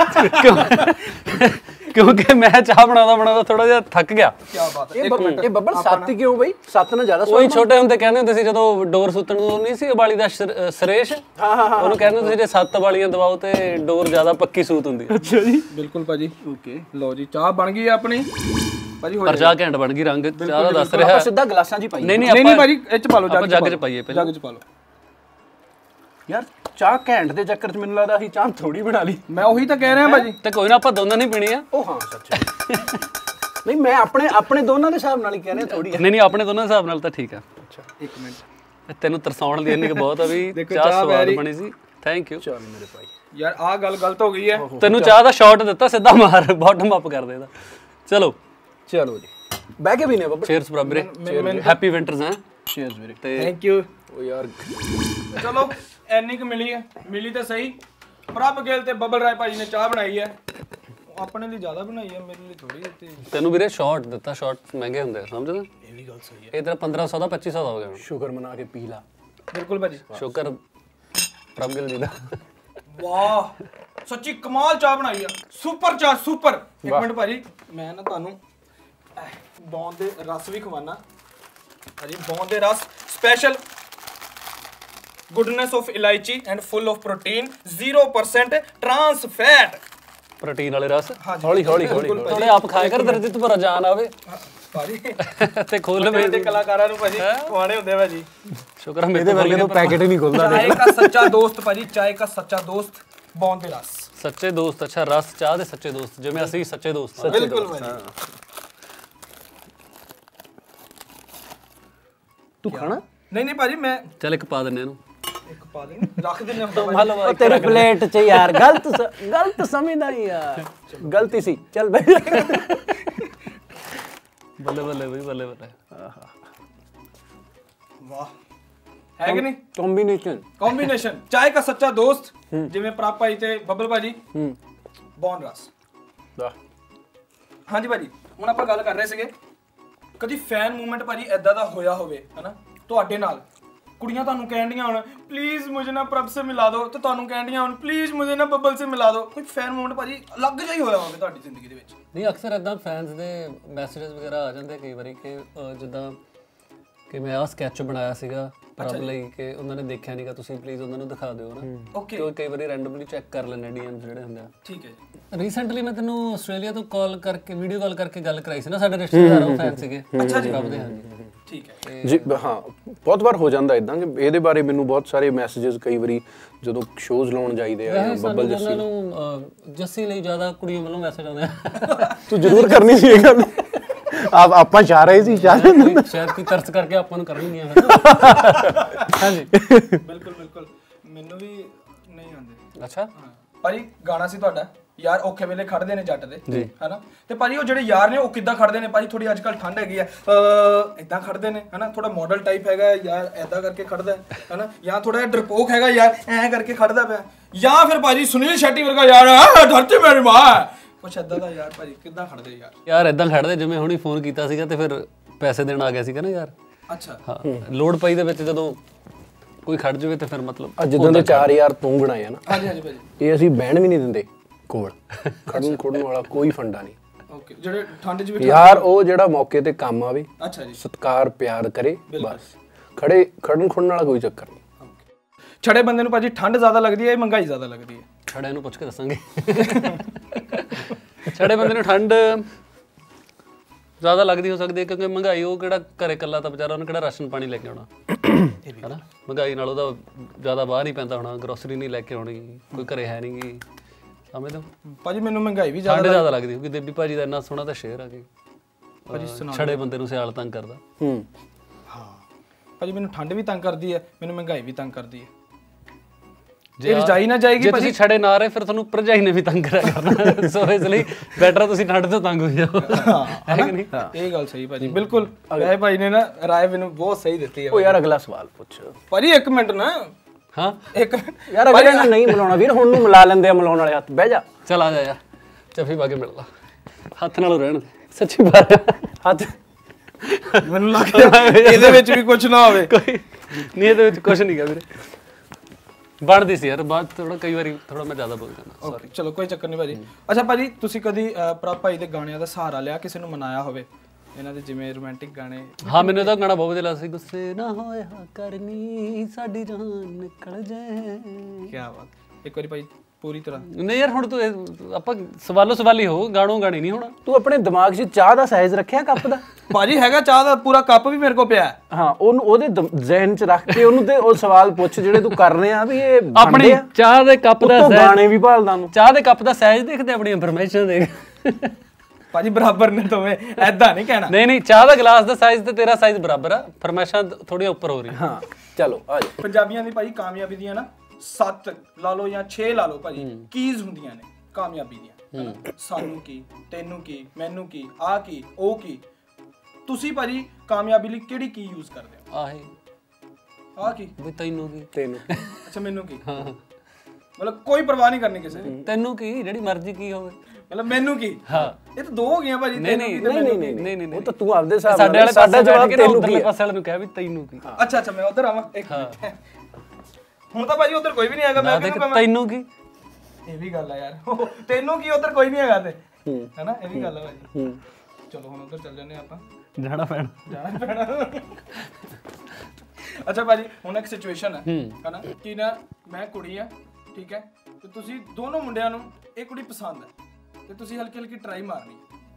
ਕਿਉਂਕਿ ਮੈਂ ਚਾਹ ਬਣਾਉਂਦਾ ਥੋੜਾ ਜਿਹਾ ਥੱਕ ਗਿਆ ਕੀ ਬਾਤ ਇਹ ਬੱਬਲ 7 ਕਿਉਂ ਬਈ 7 ਨਾਲ ਜ਼ਿਆਦਾ ਉਹੀ ਛੋਟੇ ਹੁੰਦੇ ਕਹਿੰਦੇ ਹੁੰਦੇ ਸੀ ਜਦੋਂ ਡੋਰ ਸੁੱਤਣ ਨੂੰ ਨਹੀਂ ਸੀ ਉਬਾਲੀ ਦਾ ਸਰੇਸ਼ ਉਹਨੂੰ ਕਹਿੰਦੇ ਹੁੰਦੇ ਸੀ ਜੇ 7 ਵਾਲੀਆਂ ਦਵਾਓ ਤੇ ਡੋਰ ਜ਼ਿਆਦਾ ਪੱਕੀ ਸੂਤ ਹੁੰਦੀ ਹੈ ਅੱਛਾ ਜੀ ਬਿਲਕੁਲ ਭਾਜੀ ਓਕੇ ਲਓ ਜੀ ਚਾਹ ਬਣ ਗਈ ਹੈ ਆਪਣੀ ਭਾਜੀ ਪਰ ਚਾਹ ਘੈਂਟ ਬਣ ਗਈ ਰੰਗ ਚਾਹ ਦਾ ਦੱਸ ਰਿਹਾ ਆਪਾਂ ਸਿੱਧਾ ਗਲਾਸਾਂ 'ਚ ਪਾਈ ਨਹੀਂ ਭਾਜੀ ਇਹ 'ਚ ਪਾ ਲਓ ਜੱਗ 'ਚ ਪਾਈਏ ਪਹਿਲਾਂ ਜੱਗ 'ਚ ਪਾ ਲਓ ਯਾਰ ਚਾਹ ਘੈਂਟ ਦੇ ਚੱਕਰ 'ਚ ਮੈਨੂੰ ਲੱਗਦਾ ਅਸੀਂ ਚਾਹ ਥੋੜੀ ਬਣਾ ਲਈ ਮੈਂ ਉਹੀ ਤਾਂ ਕਹਿ ਰਿਹਾ ਭਾਜੀ ਤੇ ਕੋਈ ਨਾ ਆਪਾਂ ਦੋਨਾਂ ਨਹੀਂ ਪੀਣੀ ਆ ਉਹ ਹਾਂ ਸੱਚ ਨਹੀਂ ਮੈਂ ਆਪਣੇ ਦੋਨਾਂ ਦੇ ਹਿਸਾਬ ਨਾਲ ਹੀ ਕਹਿ ਰਿਹਾ ਥੋੜੀ ਨਹੀਂ ਆਪਣੇ ਦੋਨਾਂ ਦੇ ਹਿਸਾਬ ਨਾਲ ਤਾਂ ਠੀਕ ਆ ਅੱਛਾ ਇੱਕ ਮਿੰਟ ਤੈਨੂੰ ਤਰਸਾਉਣ ਲਈ ਇੰਨੀ ਕਿ ਬਹੁਤ ਆ ਵੀ ਚਾਹ ਸਵਾਦ ਬਣੀ ਸੀ ਥੈਂਕ ਯੂ ਚੱਲ ਮੇਰੇ ਭਾਈ ਯਾਰ ਆਹ ਗੱਲ ਗਲਤ ਹੋ ਗਈ ਹੈ ਤੈਨੂੰ ਚਾਹ ਦਾ ਸ਼ਾਟ ਦਿੱਤਾ ਸਿੱਧਾ ਮਾਰ ਬਾਟਮ ਅਪ ਕਰ ਦੇਦਾ ਚਲੋ ਜੀ ਬਹਿ ਕੇ ਵੀ ਨੇ ਬੱਬਲ ਚੀਅਰਸ ਬਰਾਬਰੇ ਹੈਪੀ ਵਿੰਟਰਸ ਹੈ ਚੀਅਰਸ ਵੀਰੇ ਥੈਂਕ ਯੂ ਉਹ ਯਾਰ ਚਲੋ ਐਨੀ ਕੁ ਮਿਲੀ ਤਾਂ ਸਹੀ ਪ੍ਰਭ ਗਿੱਲ ਤੇ ਬੱਬਲ ਰਾਏ ਭਾਜੀ ਨੇ ਚਾਹ ਬਣਾਈ ਹੈ ਆਪਣੇ ਲਈ ਜ਼ਿਆਦਾ ਬਣਾਈ ਹੈ ਮੇਰੇ ਲਈ ਥੋੜੀ ਦਿੱਤੀ ਤੈਨੂੰ ਵੀਰੇ ਸ਼ਾਟ ਦਿੱਤਾ ਸ਼ਾਟ ਮਹਿੰਗੇ ਹੁੰਦੇ ਸਮਝਦਾ ਇਹ ਵੀ ਗੱਲ ਸਹੀ ਹੈ ਇਹ ਤੇਰਾ 1500 ਦਾ 2500 ਦਾ ਹੋ ਗਿਆ ਸ਼ੂਗਰ ਮਨਾ ਕੇ ਪੀ ਲਾ ਬਿਲਕੁਲ ਭਾਜੀ ਸ਼ੁਕਰ ਪ੍ਰਭ ਗਿੱਲ ਜੀ ਦਾ ਵਾਹ ਸੱਚੀ ਕਮਾਲ ਚਾਹ ਬਣਾਈ ਆ ਸੁਪਰ ਚਾਹ ਸੁਪਰ ਇੱਕ ਮਿੰਟ ਭਾਜੀ ਮੈਂ ਨਾ ਤੁਹਾਨੂੰ ਬੌਨ ਦੇ ਰਸ ਵੀ ਖਵਾਨਾ ਭਾਜੀ ਬੌਨ ਦੇ ਰਸ special goodness of elaichi and full of protein 0% trans fat protein ਵਾਲੇ ਰਸ ਹੌਲੀ ਥੋੜੇ ਆਪ ਖਾਇਆ ਕਰ ਤੇਰੇ ਤੇ ਭਰਾ ਜਾਨ ਆਵੇ ਭਾਜੀ ਤੇ ਖੋਲ ਮੇਰੇ ਤੇ ਕਲਾਕਾਰਾਂ ਨੂੰ ਭਾਜੀ ਖਵਾਣੇ ਹੁੰਦੇ ਭਾਜੀ ਸ਼ੁਕਰ ਹੈ ਇਹਦੇ ਵਰਗੇ ਤੋਂ ਪੈਕੇਟ ਹੀ ਨਹੀਂ ਖੁੱਲਦਾ ਚਾय का सच्चा दोस्त ਭਾਜੀ ਚਾय का सच्चा दोस्त ਬੌਨ ਦੇ ਰਸ ਸੱਚੇ ਦੋਸਤ ਅੱਛਾ ਰਸ ਚਾਹ ਦੇ ਸੱਚੇ ਦੋਸਤ ਜਿਵੇਂ ਅਸੀਂ ਸੱਚੇ ਦੋਸਤ ਹਾਂ ਬਿਲਕੁਲ ਭਾਜੀ ਤੂੰ ਖਾਣਾ ਨਹੀਂ ਭਾਜੀ ਮੈਂ ਚੱਲ ਇੱਕ ਪਾ ਦਿੰਨੇ ਇਹਨੂੰ ਇੱਕ ਪਾ ਦੇ ਰੱਖ ਦਿੰਨੇ ਹੁੰਦਾ ਉਹ ਤੇਰੇ ਪਲੇਟ 'ਚ ਯਾਰ ਗਲਤ ਸਮਝਦਾ ਯਾਰ ਗਲਤੀ ਸੀ ਚੱਲ ਬੈ ਬੱਲੇ ਬੱਲੇ ਬਈ ਬੱਲੇ ਵਾਹ ਹੈ ਕਿ ਨਹੀਂ ਕੰਬੀਨੇਸ਼ਨ ਚਾय का सच्चा दोस्त ਜਿਵੇਂ ਪ੍ਰਭ ਭਾਈ ਤੇ ਬੱਬਲ ਭਾਜੀ ਬੌਨ ਰਸ ਹਾਂਜੀ ਭਾਜੀ ਹੁਣ ਆਪਾਂ ਗੱਲ ਕਰ ਰਹੇ ਸੀਗੇ ਕਦੀ ਫੈਨ ਮੂਵਮੈਂਟ ਭਾਜੀ ਐਦਾਂ ਦਾ ਹੋਇਆ ਹੋਵੇ ਹਨਾ ਤੁਹਾਡੇ ਨਾਲ कुड़ियां ਤੁਹਾਨੂੰ ਕਹਿਣਡੀਆਂ ਹੁਣ प्लीज मुझे ना प्रभ से मिला दो ਤੇ ਤੁਹਾਨੂੰ ਕਹਿਣਡੀਆਂ ਹੁਣ प्लीज मुझे ना बब्बल से मिला दो ਕੋਈ ਫੈਨ ਮੂਵਮੈਂਟ ਭਾਜੀ ਲੱਗ ਜਾਈ ਹੋਇਆ ਹੋਵੇ ਤੁਹਾਡੀ ਜ਼ਿੰਦਗੀ ਦੇ ਵਿੱਚ ਨਹੀਂ ਅਕਸਰ ਇਦਾਂ ਫੈਨਸ ਦੇ ਮੈਸੇजेस ਵਗੈਰਾ ਆ ਜਾਂਦੇ ਕਈ ਵਾਰੀ ਕਿ ਜਿੱਦਾਂ ਕਿ ਮੈਂ ਆਹ ਸਕੈਚ ਬਣਾਇਆ ਸੀਗਾ ਪ੍ਰਭ ਲਈ ਕਿ ਉਹਨਾਂ ਨੇ ਦੇਖਿਆ ਨਹੀਂਗਾ ਤੁਸੀਂ ਪਲੀਜ਼ ਉਹਨਾਂ ਨੂੰ ਦਿਖਾ ਦਿਓ ਨਾ ਓਕੇ ਕਿਉਂਕਿ ਕਈ ਵਾਰੀ ਰੈਂਡਮਲੀ ਚੈੱਕ ਕਰ ਲੈਣੇ ਡੀਐਮਸ ਜਿਹੜੇ ਹੁੰਦੇ ਆ ਠੀਕ ਹੈ ਜੀ ਰੀਸੈਂਟਲੀ ਮੈਂ ਤੈਨੂੰ ਆਸਟ੍ਰੇਲੀਆ ਤੋਂ ਕਾਲ ਕਰਕੇ ਵੀਡੀਓ ਕਾਲ ਕਰਕੇ ਗੱਲ ਕਰਾਈ ਸੀ ਨਾ ਸਾਡੇ ਰਿਸ਼ਤੇਦਾਰ ਉਹ ਫੈਨ ਸੀਗੇ ਅੱਛਾ ਜੀ ਪ੍ਰਭ ਦੇ ਹਾਂਜੀ ਠੀਕ ਹੈ ਜੀ ਹਾਂ ਬਹੁਤ ਵਾਰ ਹੋ ਜਾਂਦਾ ਇਦਾਂ ਕਿ ਇਹਦੇ ਬਾਰੇ ਮੈਨੂੰ ਬਹੁਤ ਸਾਰੇ ਮੈਸੇजेस ਕਈ ਵਾਰੀ ਜਦੋਂ ਸ਼ੋਜ਼ ਲਾਉਣ ਜਾਈਦੇ ਆ ਬੱਬਲ ਜੱਸੀ ਨੂੰ ਜੱਸੀ ਲਈ ਜ਼ਿਆਦਾ ਕੁੜੀਆਂ ਵੱਲੋਂ ਮੈਸੇਜ ਆਉਂਦੇ ਆ ਤੂੰ ਜ਼ਰੂਰ ਕਰਨੀ ਸੀ ਇਹ ਗੱਲ ਆਪਾਂ ਚਾਹ ਰਹੇ ਸੀ ਸ਼ਾਇਦ ਕੋਈ ਤਰਸ ਕਰਕੇ ਆਪਾਂ ਨੂੰ ਕਰਨਗੀਆਂ ਹਾਂਜੀ ਬਿਲਕੁਲ ਬਿਲਕੁਲ ਮੈਨੂੰ ਵੀ ਨਹੀਂ ਆਉਂਦੇ ਅੱਛਾ ਭਾਜੀ ਗਾਣਾ ਸੀ ਤੁਹਾਡਾ ਯਾਰ ਔਖੇ ਵੇਲੇ ਖੜਦੇ ਨੇ ਜੱਟ ਦੇ ਹੈਨਾ ਤੇ ਭਾਜੀ ਉਹ ਜਿਹੜੇ ਯਾਰ ਨੇ ਉਹ ਕਿੱਦਾਂ ਖੜਦੇ ਨੇ ਭਾਜੀ ਥੋੜੀ ਅੱਜ ਕੱਲ ਠੰਡ ਹੈਗੀ ਆ ਇਦਾਂ ਖੜਦੇ ਨੇ ਹੈਨਾ ਥੋੜਾ ਮਾਡਲ ਟਾਈਪ ਹੈਗਾ ਯਾਰ ਐਦਾਂ ਕਰਕੇ ਖੜਦਾ ਹੈਨਾ ਜਾਂ ਥੋੜਾ ਜਿਹਾ ਡਰਪੋਕ ਹੈਗਾ ਯਾਰ ਐਂ ਕਰਕੇ ਖੜਦਾ ਪਿਆ ਜਾਂ ਫਿਰ ਭਾਜੀ ਸੁਨੀਲ ਸ਼ੈਟੀ ਵਰਗਾ ਯਾਰ ਧਰਤੀ ਮੇਰੀ ਮਾਂ ਕੁਛ ਏਦਾਂ ਦਾ ਯਾਰ ਭਾਜੀ ਕਿੱਦਾਂ ਖੜਦੇ ਯਾਰ ਏਦਾਂ ਖੜਦੇ ਜਿਵੇਂ ਹੁਣੀ ਫੋਨ ਕੀਤਾ ਸੀਗਾ ਤੇ ਫਿਰ ਪੈਸੇ ਦੇਣ ਆ ਗਿਆ ਸੀਗਾ ਨਾ ਯਾਰ ਅੱਛਾ ਹਾਂ ਲੋਡ ਪਈ ਦੇ ਵਿੱਚ ਜਦੋਂ ਕੋਈ ਖੜ ਜਾਵੇ ਤੇ ਫਿਰ ਮਤਲਬ ਜਿੱਦਾਂ ਦੇ 4000 ਤੂੰ ਬਣਾਏ ਆ ਨਾ ਹਾਂਜੀ ਹਾਂਜੀ ਭਾਜੀ ਇਹ ਅਸੀਂ ਬਹਿਣ ਵੀ ਨਹੀਂ ਦਿੰਦੇ ਕੋਲ ਖੜਨ ਵਾਲਾ ਕੋਈ ਫੰਡਾ ਨਹੀਂ ਓਕੇ ਜਿਹੜੇ ਠੰਡ 'ਚ ਵੀ ਯਾਰ ਉਹ ਜਿਹੜਾ ਮੌਕੇ ਤੇ ਕੰਮ ਆਵੇ ਅੱਛਾ ਜੀ ਸਤਿਕਾਰ ਪਿਆਰ ਕਰੇ ਬਸ ਖੜਨ ਵਾਲਾ ਕੋਈ ਚੱਕਰ ਨਹੀਂ ਛੜੇ ਬੰਦੇ ਨੂੰ ਭਾਜੀ ਠੰਡ ਜ਼ਿਆਦਾ ਲੱਗਦੀ ਹੈ ਮਹਿੰਗਾਈ ਜ਼ਿਆਦਾ ਲੱਗਦੀ ਹੈ ਛੜੇ ਨੂੰ ਪੁੱਛ ਕੇ ਦੱਸਾਂਗੇ ਛੜੇ ਬੰਦੇ ਨੂੰ ਠੰਡ ਜ਼ਿਆਦਾ ਲੱਗਦੀ ਹੋ ਸਕਦੀ ਹੈ ਕਿਉਂਕਿ ਮਹਿੰਗਾਈ ਉਹ ਕਿਹੜਾ ਘਰੇ ਇਕੱਲਾ ਤਾਂ ਵਿਚਾਰਾ ਉਹਨੂੰ ਕਿਹੜਾ ਰਾਸ਼ਨ ਪਾਣੀ ਲੈ ਕੇ ਆਉਣਾ ਹੈਨਾ ਮਹਿੰਗਾਈ ਨਾਲ ਉਹਦਾ ਜ਼ਿਆਦਾ ਬਾਹਰ ਹੀ ਪੈਂਦਾ ਹੋਣਾ ਗਰੋਸਰੀ ਨਹੀਂ ਲੈ ਕੇ ਆਉਣੀ ਕੋਈ ਘਰੇ ਹੈ ਨਹੀਂ ਗੀ ਸਮਝ ਲਓ ਭਾਜੀ ਮੈਨੂੰ ਮਹਿੰਗਾਈ ਵੀ ਠੰਡ ਜ਼ਿਆਦਾ ਲੱਗਦੀ ਕਿਉਂਕਿ ਦੇਬੀ ਭਾਜੀ ਦਾ ਇੰਨਾ ਸੋਹਣਾ ਤਾਂ ਸ਼ੇਰ ਆ ਕਿ ਛੜੇ ਬੰਦੇ ਨੂੰ ਸਿਆਲ ਤੰਗ ਕਰਦਾ ਹਾਂ ਭਾਜੀ ਮੈਨੂੰ ਠੰਡ ਵੀ ਤੰਗ ਕਰਦੀ ਹੈ ਮੈਨੂੰ ਮਹਿੰਗਾਈ ਵੀ ਤੰਗ ਕਰਦੀ ਹੈ ਜੇ ਰਜਾਈ ਨਾ ਜਾਏਗੀ ਜੇ ਤੁਸੀਂ ਛੜੇ ਨਾ ਰਹੇ ਫਿਰ ਤੁਹਾਨੂੰ ਭਰਜਾਈ ਨੇ ਵੀ ਤੰਗ ਕਰਿਆ ਕਰਨਾ ਸੋ ਇਸ ਲਈ ਬੈਟਰ ਤੁਸੀਂ ਠੰਡ ਤੋਂ ਤੰਗ ਹੋ ਜਾਓ ਹੈ ਕਿ ਨਹੀਂ ਇਹ ਗੱਲ ਸਹੀ ਭਾਜੀ ਬਿਲਕੁਲ ਇਹ ਭਾਈ ਨੇ ਨਾ ਰਾਏ ਮੈਨੂੰ ਬਹੁਤ ਸਹੀ ਦਿੱਤੀ ਹੈ ਉਹ ਯਾਰ ਅਗਲਾ ਸਵਾਲ ਪੁੱਛ ਭਾਜੀ 1 ਮਿੰਟ ਨਾ ਹਾਂ ਇੱਕ ਯਾਰ ਅਗਲੇ ਨਾਲ ਨਹੀਂ ਮਿਲਾਉਣਾ ਵੀਰ ਹੁਣ ਨੂੰ ਮਿਲਾ ਲੈਂਦੇ ਆ ਮਿਲਾਉਣ ਵਾਲੇ ਹੱਥ ਬਹਿ ਜਾ ਚਲ ਆ ਜਾ ਯਾਰ ਚੱਫੀ ਪਾ ਕੇ ਮਿਲ ਲਾ ਹੱਥ ਨਾਲ ਰਹਿਣ ਸੱਚੀ ਬਾਤ ਹੱਥ ਮੈਨੂੰ ਲੱਗਦਾ ਇਹਦੇ ਵਿੱਚ ਵੀ ਕੁਝ ਨਾ ਹੋਵੇ ਕੋਈ ਨਹੀਂ ਇਹਦੇ ਵਿੱਚ ਕੁਝ ਨਹੀਂਗਾ ਵੀਰੇ ਬਣਦੀ ਸੀ ਯਾਰ ਬਾਤ ਥੋੜਾ ਕਈ ਵਾਰੀ ਥੋੜਾ ਮੈਂ ਜ਼ਿਆਦਾ ਬੋਲ ਜਾਂਦਾ ਓਕੇ ਚਲੋ ਕੋਈ ਚੱਕਰ ਨਹੀਂ ਭਾਜੀ ਅੱਛਾ ਭਾਜੀ ਤੁਸੀਂ ਕਦੀ ਪ੍ਰਭ ਭਾਈ ਦੇ ਗਾਣਿਆਂ ਦਾ ਸਹਾਰਾ ਲਿਆ ਕਿਸੇ ਨੂੰ ਮਨਾਇਆ ਹੋਵੇ ਇਹਨਾਂ ਦੇ ਜਿਵੇਂ ਰੋਮਾਂਟਿਕ ਗਾਣੇ ਹਾਂ ਮੈਨੂੰ ਤਾਂ ਗਾਣਾ ਬਹੁਤ ਵਧੀਆ ਲੱਗਦਾ ਸੀ ਗੁੱਸੇ ਨਾ ਹੋਇਆ ਕਰਨੀ ਸਾਡੀ ਜਾਨ ਨਿਕਲ ਜਾਏ ਕੀ ਬਾਤ ਇੱਕ ਵਾਰੀ ਭਾਈ ਪੂਰੀ ਤਰ੍ਹਾਂ ਨਹੀਂ ਯਾਰ ਹੁਣ ਤੂੰ ਆਪਾਂ ਸਵਾਲੋ ਸਵਾਲੀ ਹੋ ਗਾਣੋ ਗਾਣੀ ਨਹੀਂ ਹੋਣਾ ਤੂੰ ਆਪਣੇ ਦਿਮਾਗ 'ਚ ਚਾਹ ਦਾ ਸਾਈਜ਼ ਰੱਖਿਆ ਕੱਪ ਦਾ ਭਾਜੀ ਹੈਗਾ ਚਾਹ ਦਾ ਪੂਰਾ ਕੱਪ ਵੀ ਮੇਰੇ ਕੋਲ ਪਿਆ ਹਾਂ ਉਹਨੂੰ ਉਹਦੇ ਜ਼ਿਹਨ 'ਚ ਰੱਖ ਕੇ ਉਹਨੂੰ ਤੇ ਉਹ ਸਵਾਲ ਪੁੱਛ ਜਿਹੜੇ ਤੂੰ ਕਰਨੇ ਆ ਵੀ ਇਹ ਆਪਣੀ ਚਾਹ ਦੇ ਕੱਪ ਦਾ ਸਾਈਜ਼ ਗਾਣੇ ਵੀ ਭਾਲਦਾ ਨੂੰ ਚਾਹ ਦੇ ਕੱਪ ਦਾ ਸਾਈਜ਼ ਦੇਖਦੇ ਆਪਣੀ ਇਨਫੋਰਮੇਸ਼ਨ ਦੇਖ ਭਾਜੀ ਬਰਾਬਰ ਨੇ ਦੋਵੇਂ ਐਦਾਂ ਨਹੀਂ ਕਹਿਣਾ ਨਹੀਂ ਚਾਹ ਦਾ ਗਲਾਸ ਦਾ ਸਾਈਜ਼ ਤੇ ਤੇਰਾ ਸਾਈਜ਼ ਬਰਾਬਰ ਆ ਫਰਮਾਇਸ਼ਾਂ ਥੋੜੀਆਂ ਉੱਪਰ ਹੋ ਰਹੀ ਹਾਂ ਚਲੋ ਆ ਜਾ ਪੰਜਾਬੀਆਂ ਦੀ ਭਾਜੀ ਕਾਮਯਾਬੀ ਦੀਆਂ ਨਾ 7 ਲਾ ਲਓ ਜਾਂ 6 ਲਾ ਲਓ ਭਾਜੀ ਕੀਜ਼ ਹੁੰਦੀਆਂ ਨੇ ਕਾਮਯਾਬੀ ਦੀਆਂ ਸਾਨੂੰ ਕੀ ਤੈਨੂੰ ਕੀ ਮੈਨੂੰ ਕੀ ਆ ਕੀ ਉਹ ਕੀ ਤੁਸੀਂ ਭਾਜੀ ਕਾਮਯਾਬੀ ਲਈ ਕਿਹੜੀ ਕੀ ਯੂਜ਼ ਕਰਦੇ ਹੋ ਆਹੇ ਆ ਕੀ ਵੀ ਤੈਨੂੰ ਕੀ ਤੈਨੂੰ ਅੱਛਾ ਮੈਨੂੰ ਕੀ ਹਾਂ ਮਤਲਬ ਕੋਈ ਪਰਵਾਹ ਨਹੀਂ ਕਰਨੀ ਕਿਸੇ ਦੀ ਤੈਨੂੰ ਕੀ ਜਿਹੜੀ ਮਰਜ਼ੀ ਕੀ ਹੋਵੇ ਮਤਲਬ ਮੈਨੂੰ ਕੀ ਹਾਂ ਇਹ ਤਾਂ ਦੋ ਹੋ ਗਈਆਂ ਭਾਜੀ ਨਹੀਂ ਉਹ ਤਾਂ ਤੂੰ ਆਪਦੇ ਹਿਸਾਬ ਸਾਡੇ ਨਾਲ ਵਾਲੇ ਸਾਡਾ ਜਵਾਬ ਤੈਨੂੰ ਕੀ ਪਾਸੇ ਵਾਲੇ ਨੂੰ ਕਹਿ ਵੀ ਤੈਨੂੰ ਕੀ ਅੱਛਾ ਅੱਛਾ ਮੈਂ ਉਧਰ ਆਵਾਂ ਇੱਕ ਮਿੰਟ ਹੁਣ ਤਾਂ ਭਾਜੀ ਉਧਰ ਕੋਈ ਵੀ ਨਹੀਂ ਹੈਗਾ ਮੈਂ ਦੇਖ ਤੈਨੂੰ ਕੀ ਇਹ ਵੀ ਗੱਲ ਆ ਯਾਰ ਤੈਨੂੰ ਕੀ ਉਧਰ ਕੋਈ ਨਹੀਂ ਹੈਗਾ ਤੇ ਹੈਨਾ ਇਹ ਵੀ ਗੱਲ ਆ ਭਾਜੀ ਚਲੋ ਹੁਣ ਉਧਰ ਚੱਲ ਜੰਨੇ ਆਪਾਂ ਜਾਣਾ ਪੈਣਾ ਅੱਛਾ ਭਾਜੀ ਹੁਣ ਇੱਕ ਸਿਚੁਏਸ਼ਨ ਹੈ ਹੈਨਾ ਕਿ ਨਾ ਮੈਂ ਕੁੜੀ ਆ ਠੀਕ ਹੈ ਤੇ ਤੁਸੀਂ ਦੋਨੋਂ ਮੁੰਡਿਆਂ ਨੂੰ ਇਹ ਕੁੜੀ ਪਸੰਦ ਹੈ ਤੇ ਤੁਸੀਂ ਹਲਕੀ ਹਲਕੀ ਟਰਾਈ ਮਾਰਨੀ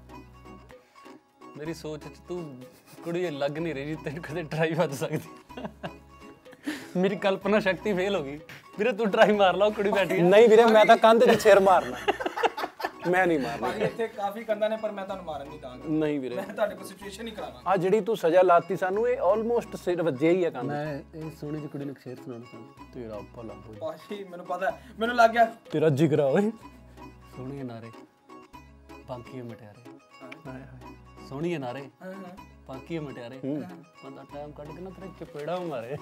ਮੇਰੀ ਸੋਚ ਚ ਤੂੰ ਕੁੜੀ ਲੱਗ ਨਹੀਂ ਰਹੀ ਤੈਨੂੰ ਕਦੇ ਟਰਾਈ ਵੱਜ ਸਕਦੀ ਮੇਰੀ ਕਲਪਨਾ ਸ਼ਕਤੀ ਫੇਲ ਹੋ ਗਈ ਵੀਰੇ ਤੂੰ ਟਰਾਈ ਮਾਰ ਲਾ ਕੁੜੀ ਬੈਠੀ ਹੈ ਨਹੀਂ ਵੀਰੇ ਮੈਂ ਤਾਂ ਕੰਧ 'ਚ ਸਿਰ ਮਾਰਨਾ ਮੈਂ ਨਹੀਂ ਮਾਰਨਾ ਭਾਜੀ ਇੱਥੇ ਕਾਫੀ ਕੰਧਾਂ ਨੇ ਪਰ ਮੈਂ ਤੁਹਾਨੂੰ ਮਾਰਨ ਨਹੀਂ ਦਾਂਗਾ ਨਹੀਂ ਵੀਰੇ ਮੈਂ ਤੁਹਾਡੇ ਕੋਲ ਸਿਚੁਏਸ਼ਨ ਹੀ ਕਰਾਵਾਂਗਾ ਆ ਜਿਹੜੀ ਤੂੰ ਸਜ਼ਾ ਲਾਤੀ ਸਾਨੂੰ ਇਹ ਆਲਮੋਸਟ ਸਿਰ ਵੱਜਿਆ ਹੀ ਆ ਕੰਧ ਮੈਂ ਇਹ ਸੋਹਣੀ ਜਿਹੀ ਕੁੜੀ ਨੂੰ ਸ਼ੇਰ ਸੁਣਾਉਣਾ ਚਾਹੁੰਦਾ ਤੇਰਾ ਭਲਾ ਹੋਏ ਭਾਜੀ ਮੈਨੂੰ ਪਤਾ ਹੈ ਮੈਨੂੰ ਲੱਗ ਗਿਆ ਤੇਰਾ ਜਿਗਰਾ ਓਏ ਸੋਹਣੀਏ ਨਾਰੇ ਬਾਕੀਏ ਮਟਿਆਰੇ ਸੋਹਣੀਏ ਨਾਰੇ ਬਾਕੀਏ ਮਟਿਆਰੇ ਬੰਦਾ ਟਾਈਮ ਕੱਢ ਕੇ ਨਾ ਤੇਰੇ ਚਪੇੜਾ ਮਾਰੇ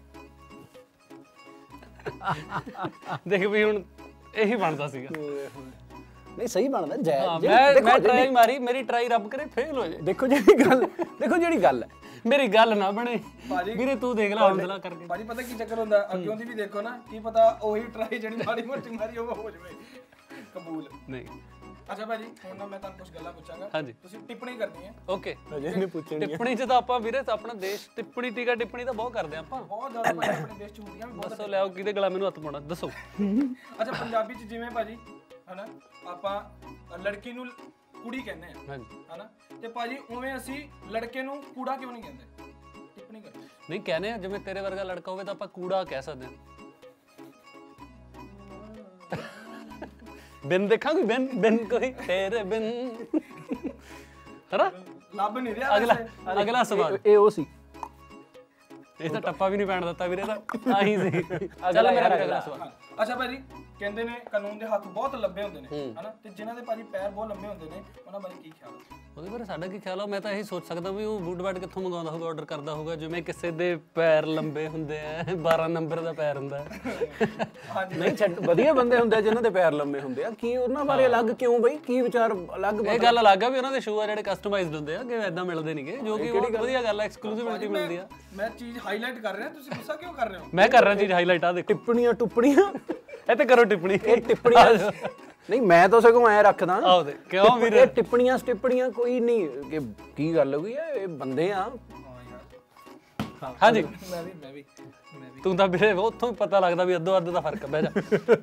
ਦੇਖ ਵੀ ਹੁਣ ਇਹੀ ਬਣਦਾ ਸੀਗਾ ਨਹੀਂ ਸਹੀ ਬਣਦਾ ਮੈਂ ਟਰਾਈ ਮਾਰੀ ਮੇਰੀ ਟਰਾਈ ਰੱਬ ਕਰੇ ਫੇਲ ਹੋ ਜਾਏ ਦੇਖੋ ਜਿਹੜੀ ਗੱਲ ਹੈ ਮੇਰੀ ਗੱਲ ਨਾ ਬਣੇ ਭਾਜੀ ਵੀਰੇ, ਤੂੰ ਦੇਖ ਲੈ ਹੌਸਲਾ ਕਰਕੇ। ਭਾਜੀ ਪਤਾ ਕੀ ਚੱਕਰ ਹੁੰਦਾ, ਅੱਗਿਓਂ ਦੀ ਵੀ ਦੇਖੋ ਨਾ, ਕੀ ਪਤਾ ਉਹੀ ਟਰਾਈ ਜਿਹੜੀ ਮਾੜੀ ਮੋਟੀ ਮਾਰੀ ਉਹ ਹੋ ਜਾਵੇ ਕਬੂਲ। ਨਹੀਂ ਅੱਛਾ ਭਾਜੀ, ਹੁਣ ਨਾ ਮੈਂ ਤੁਹਾਨੂੰ ਕੁਝ ਗੱਲਾਂ ਪੁੱਛਾਂਗਾ, ਹਾਂਜੀ ਤੁਸੀਂ ਟਿੱਪਣੀ ਕਰਨੀ ਹੈ। ਓਕੇ, ਅਜੇ ਨਹੀਂ ਪੁੱਛਣੀ। ਟਿੱਪਣੀ 'ਚ ਤਾਂ ਆਪਾਂ ਵੀਰੇ ਆਪਣਾ ਦੇਸ਼ ਟਿੱਪਣੀ ਟੀਕਾ ਟਿੱਪਣੀ ਤਾਂ ਬਹੁਤ ਕਰਦੇ ਆਪਾਂ। ਬਹੁਤ ਜ਼ਿਆਦਾ ਭਾਜੀ ਆਪਣੇ ਦੇਸ਼ 'ਚ ਹੁੰਦੀਆਂ ਵੀ ਬਹੁਤ। ਦੱਸੋ ਲਿਆਓ, ਕਿਹਦੇ ਗਲਾ ਮੈਨੂੰ ਹੱਥ ਪਾਉਣਾ ਦੱਸੋ। ਅੱਛਾ ਪੰਜਾਬੀ 'ਚ ਜਿਵੇਂ ਭਾਜੀ ਹਨਾ ਆਪਾਂ ਲੜਕੀ ਨੂੰ ਕੁੜੀ ਕਹਿੰਦੇ ਆ ਹਾਂਜੀ ਹਨਾ, ਤੇ ਭਾਜੀ ਉਵੇਂ ਅਸੀਂ ਲੜਕੇ ਨੂੰ ਕੂੜਾ ਕਿਉਂ ਨਹੀਂ ਕਹਿੰਦੇ? ਟਿੱਪਣੀ ਕਰੋ। ਨਹੀਂ ਕਹਿੰਦੇ ਆ, ਜਿਵੇਂ ਤੇਰੇ ਵਰਗਾ ਲੜਕਾ ਹੋਵੇ ਤਾਂ ਆਪਾਂ ਕੂੜਾ ਕਹਿ ਸਕਦੇ ਹਾਂ। ਬਿਨ ਦੇਖਾਂਗੇ, ਬਿਨ ਬਿਨ ਕੋਈ ਤੇਰੇ ਬਿਨ ਹਨਾ। ਲੱਭ ਨਹੀਂ ਰਿਹਾ ਅਗਲਾ ਸਵਾਲ। ਇਹ ਉਹ ਸੀ, ਇਹ ਤਾਂ ਟੱਪਾ ਵੀ ਨਹੀਂ ਪੈਣ ਦਿੱਤਾ ਵੀਰੇ, ਤਾਂ ਆਹੀ ਸੀ। ਚੱਲ ਮੇਰਾ ਅਗਲਾ ਸਵਾਲ। ਅੱਛਾ ਭਾਜੀ, ਕਹਿੰਦੇ ਨੇ ਕਾਨੂੰਨ ਦੇ ਹੱਥ ਬਹੁਤ ਲੰਬੇ ਹੁੰਦੇ ਨੇ ਹਨਾ, ਤੇ ਜਿਨ੍ਹਾਂ ਦੇ ਭਾਜੀ ਪੈਰ ਬਹੁਤ ਲੰਬੇ ਹੁੰਦੇ ਨੇ ਉਹਨਾਂ ਬਾਰੇ ਕੀ ਖਿਆਲ ਹੈ? ਉਹਦੇ ਬਾਰੇ ਸਾਡਾ ਕੀ ਖਿਆਲ ਆ? ਮੈਂ ਤਾਂ ਇਹੀ ਸੋਚ ਸਕਦਾ ਵੀ ਉਹ ਬੂਟ ਬਾਟ ਕਿੱਥੋਂ ਮੰਗਾਉਂਦਾ ਹੋਊਗਾ, ਆਰਡਰ ਕਰਦਾ ਹੋਊਗਾ। ਜਿਵੇਂ ਕਿਸੇ ਦੇ ਪੈਰ ਲੰਬੇ ਹੁੰਦੇ ਆ, 12 ਨੰਬਰ ਦਾ ਪੈਰ ਹੁੰਦਾ। ਨਹੀਂ ਛੱਡ, ਵਧੀਆ ਬੰਦੇ ਹੁੰਦੇ ਆ ਜਿਨ੍ਹਾਂ ਦੇ ਪੈਰ ਲੰਮੇ ਹੁੰਦੇ ਆ। ਕੀ ਉਹਨਾਂ ਬਾਰੇ ਅਲੱਗ ਕਿਉਂ ਬਈ? ਕੀ ਵਿਚਾਰ ਅਲੱਗ? ਇਹ ਗੱਲ ਅਲੱਗ ਆ ਵੀ ਉਹਨਾਂ ਦੇ ਸ਼ੂ ਆ ਜਿਹੜੇ ਕਸਟਮਾਈਜ਼ਡ ਹੁੰਦੇ ਆ, ਕਿ ਇਦਾਂ ਮਿਲਦੇ ਨਹੀਂਗੇ, ਜੋ ਕਿ ਬਹੁਤ ਵਧੀਆ ਗੱਲ ਆ, ਐਕਸਕਲੂਸਿਵਿਟੀ ਮਿਲਦੀ ਆ। ਮੈਂ ਚੀਜ਼ ਹਾਈਲਾਈਟ ਕਰ ਰਿਹਾ, ਤੁਸੀਂ ਗੁੱਸਾ ਕਿਉਂ ਕਰ ਰਹੇ ਹੋ? ਮੈਂ ਕਰ ਰਿਹਾ ਚੀਜ਼ ਹਾਈਲਾਈਟ, ਆ ਦੇਖੋ ਟਿੱਪਣੀਆਂ ਟੁੱਪਣੀਆਂ ਇਹ ਤੇ ਕਰੋ ਟਿੱਪਣੀ। ਇਹ ਟਿੱਪਣੀਆਂ ਨਹੀਂ, ਮੈਂ ਤਾਂ ਸਗੋਂ ਐ ਰੱਖਦਾ। ਆਓ ਦੇ ਕਿਉਂ ਵੀਰ? ਇਹ ਟਿੱਪਣੀਆਂ ਸਟਿੱਪਣੀਆਂ ਕੋਈ ਨਹੀਂ, ਕਿ ਕੀ ਗੱਲ ਹੋ ਗਈ ਹੈ, ਇਹ ਬੰਦੇ ਆ। ਹਾਂਜੀ ਮੈਂ ਵੀ ਤੂੰ ਤਾਂ ਵੀਰੇ ਉੱਥੋਂ ਹੀ ਪਤਾ ਲੱਗਦਾ ਵੀ ਅੱਧੋ ਅੱਧ ਦਾ ਫਰਕ ਬਹਿ ਜਾ।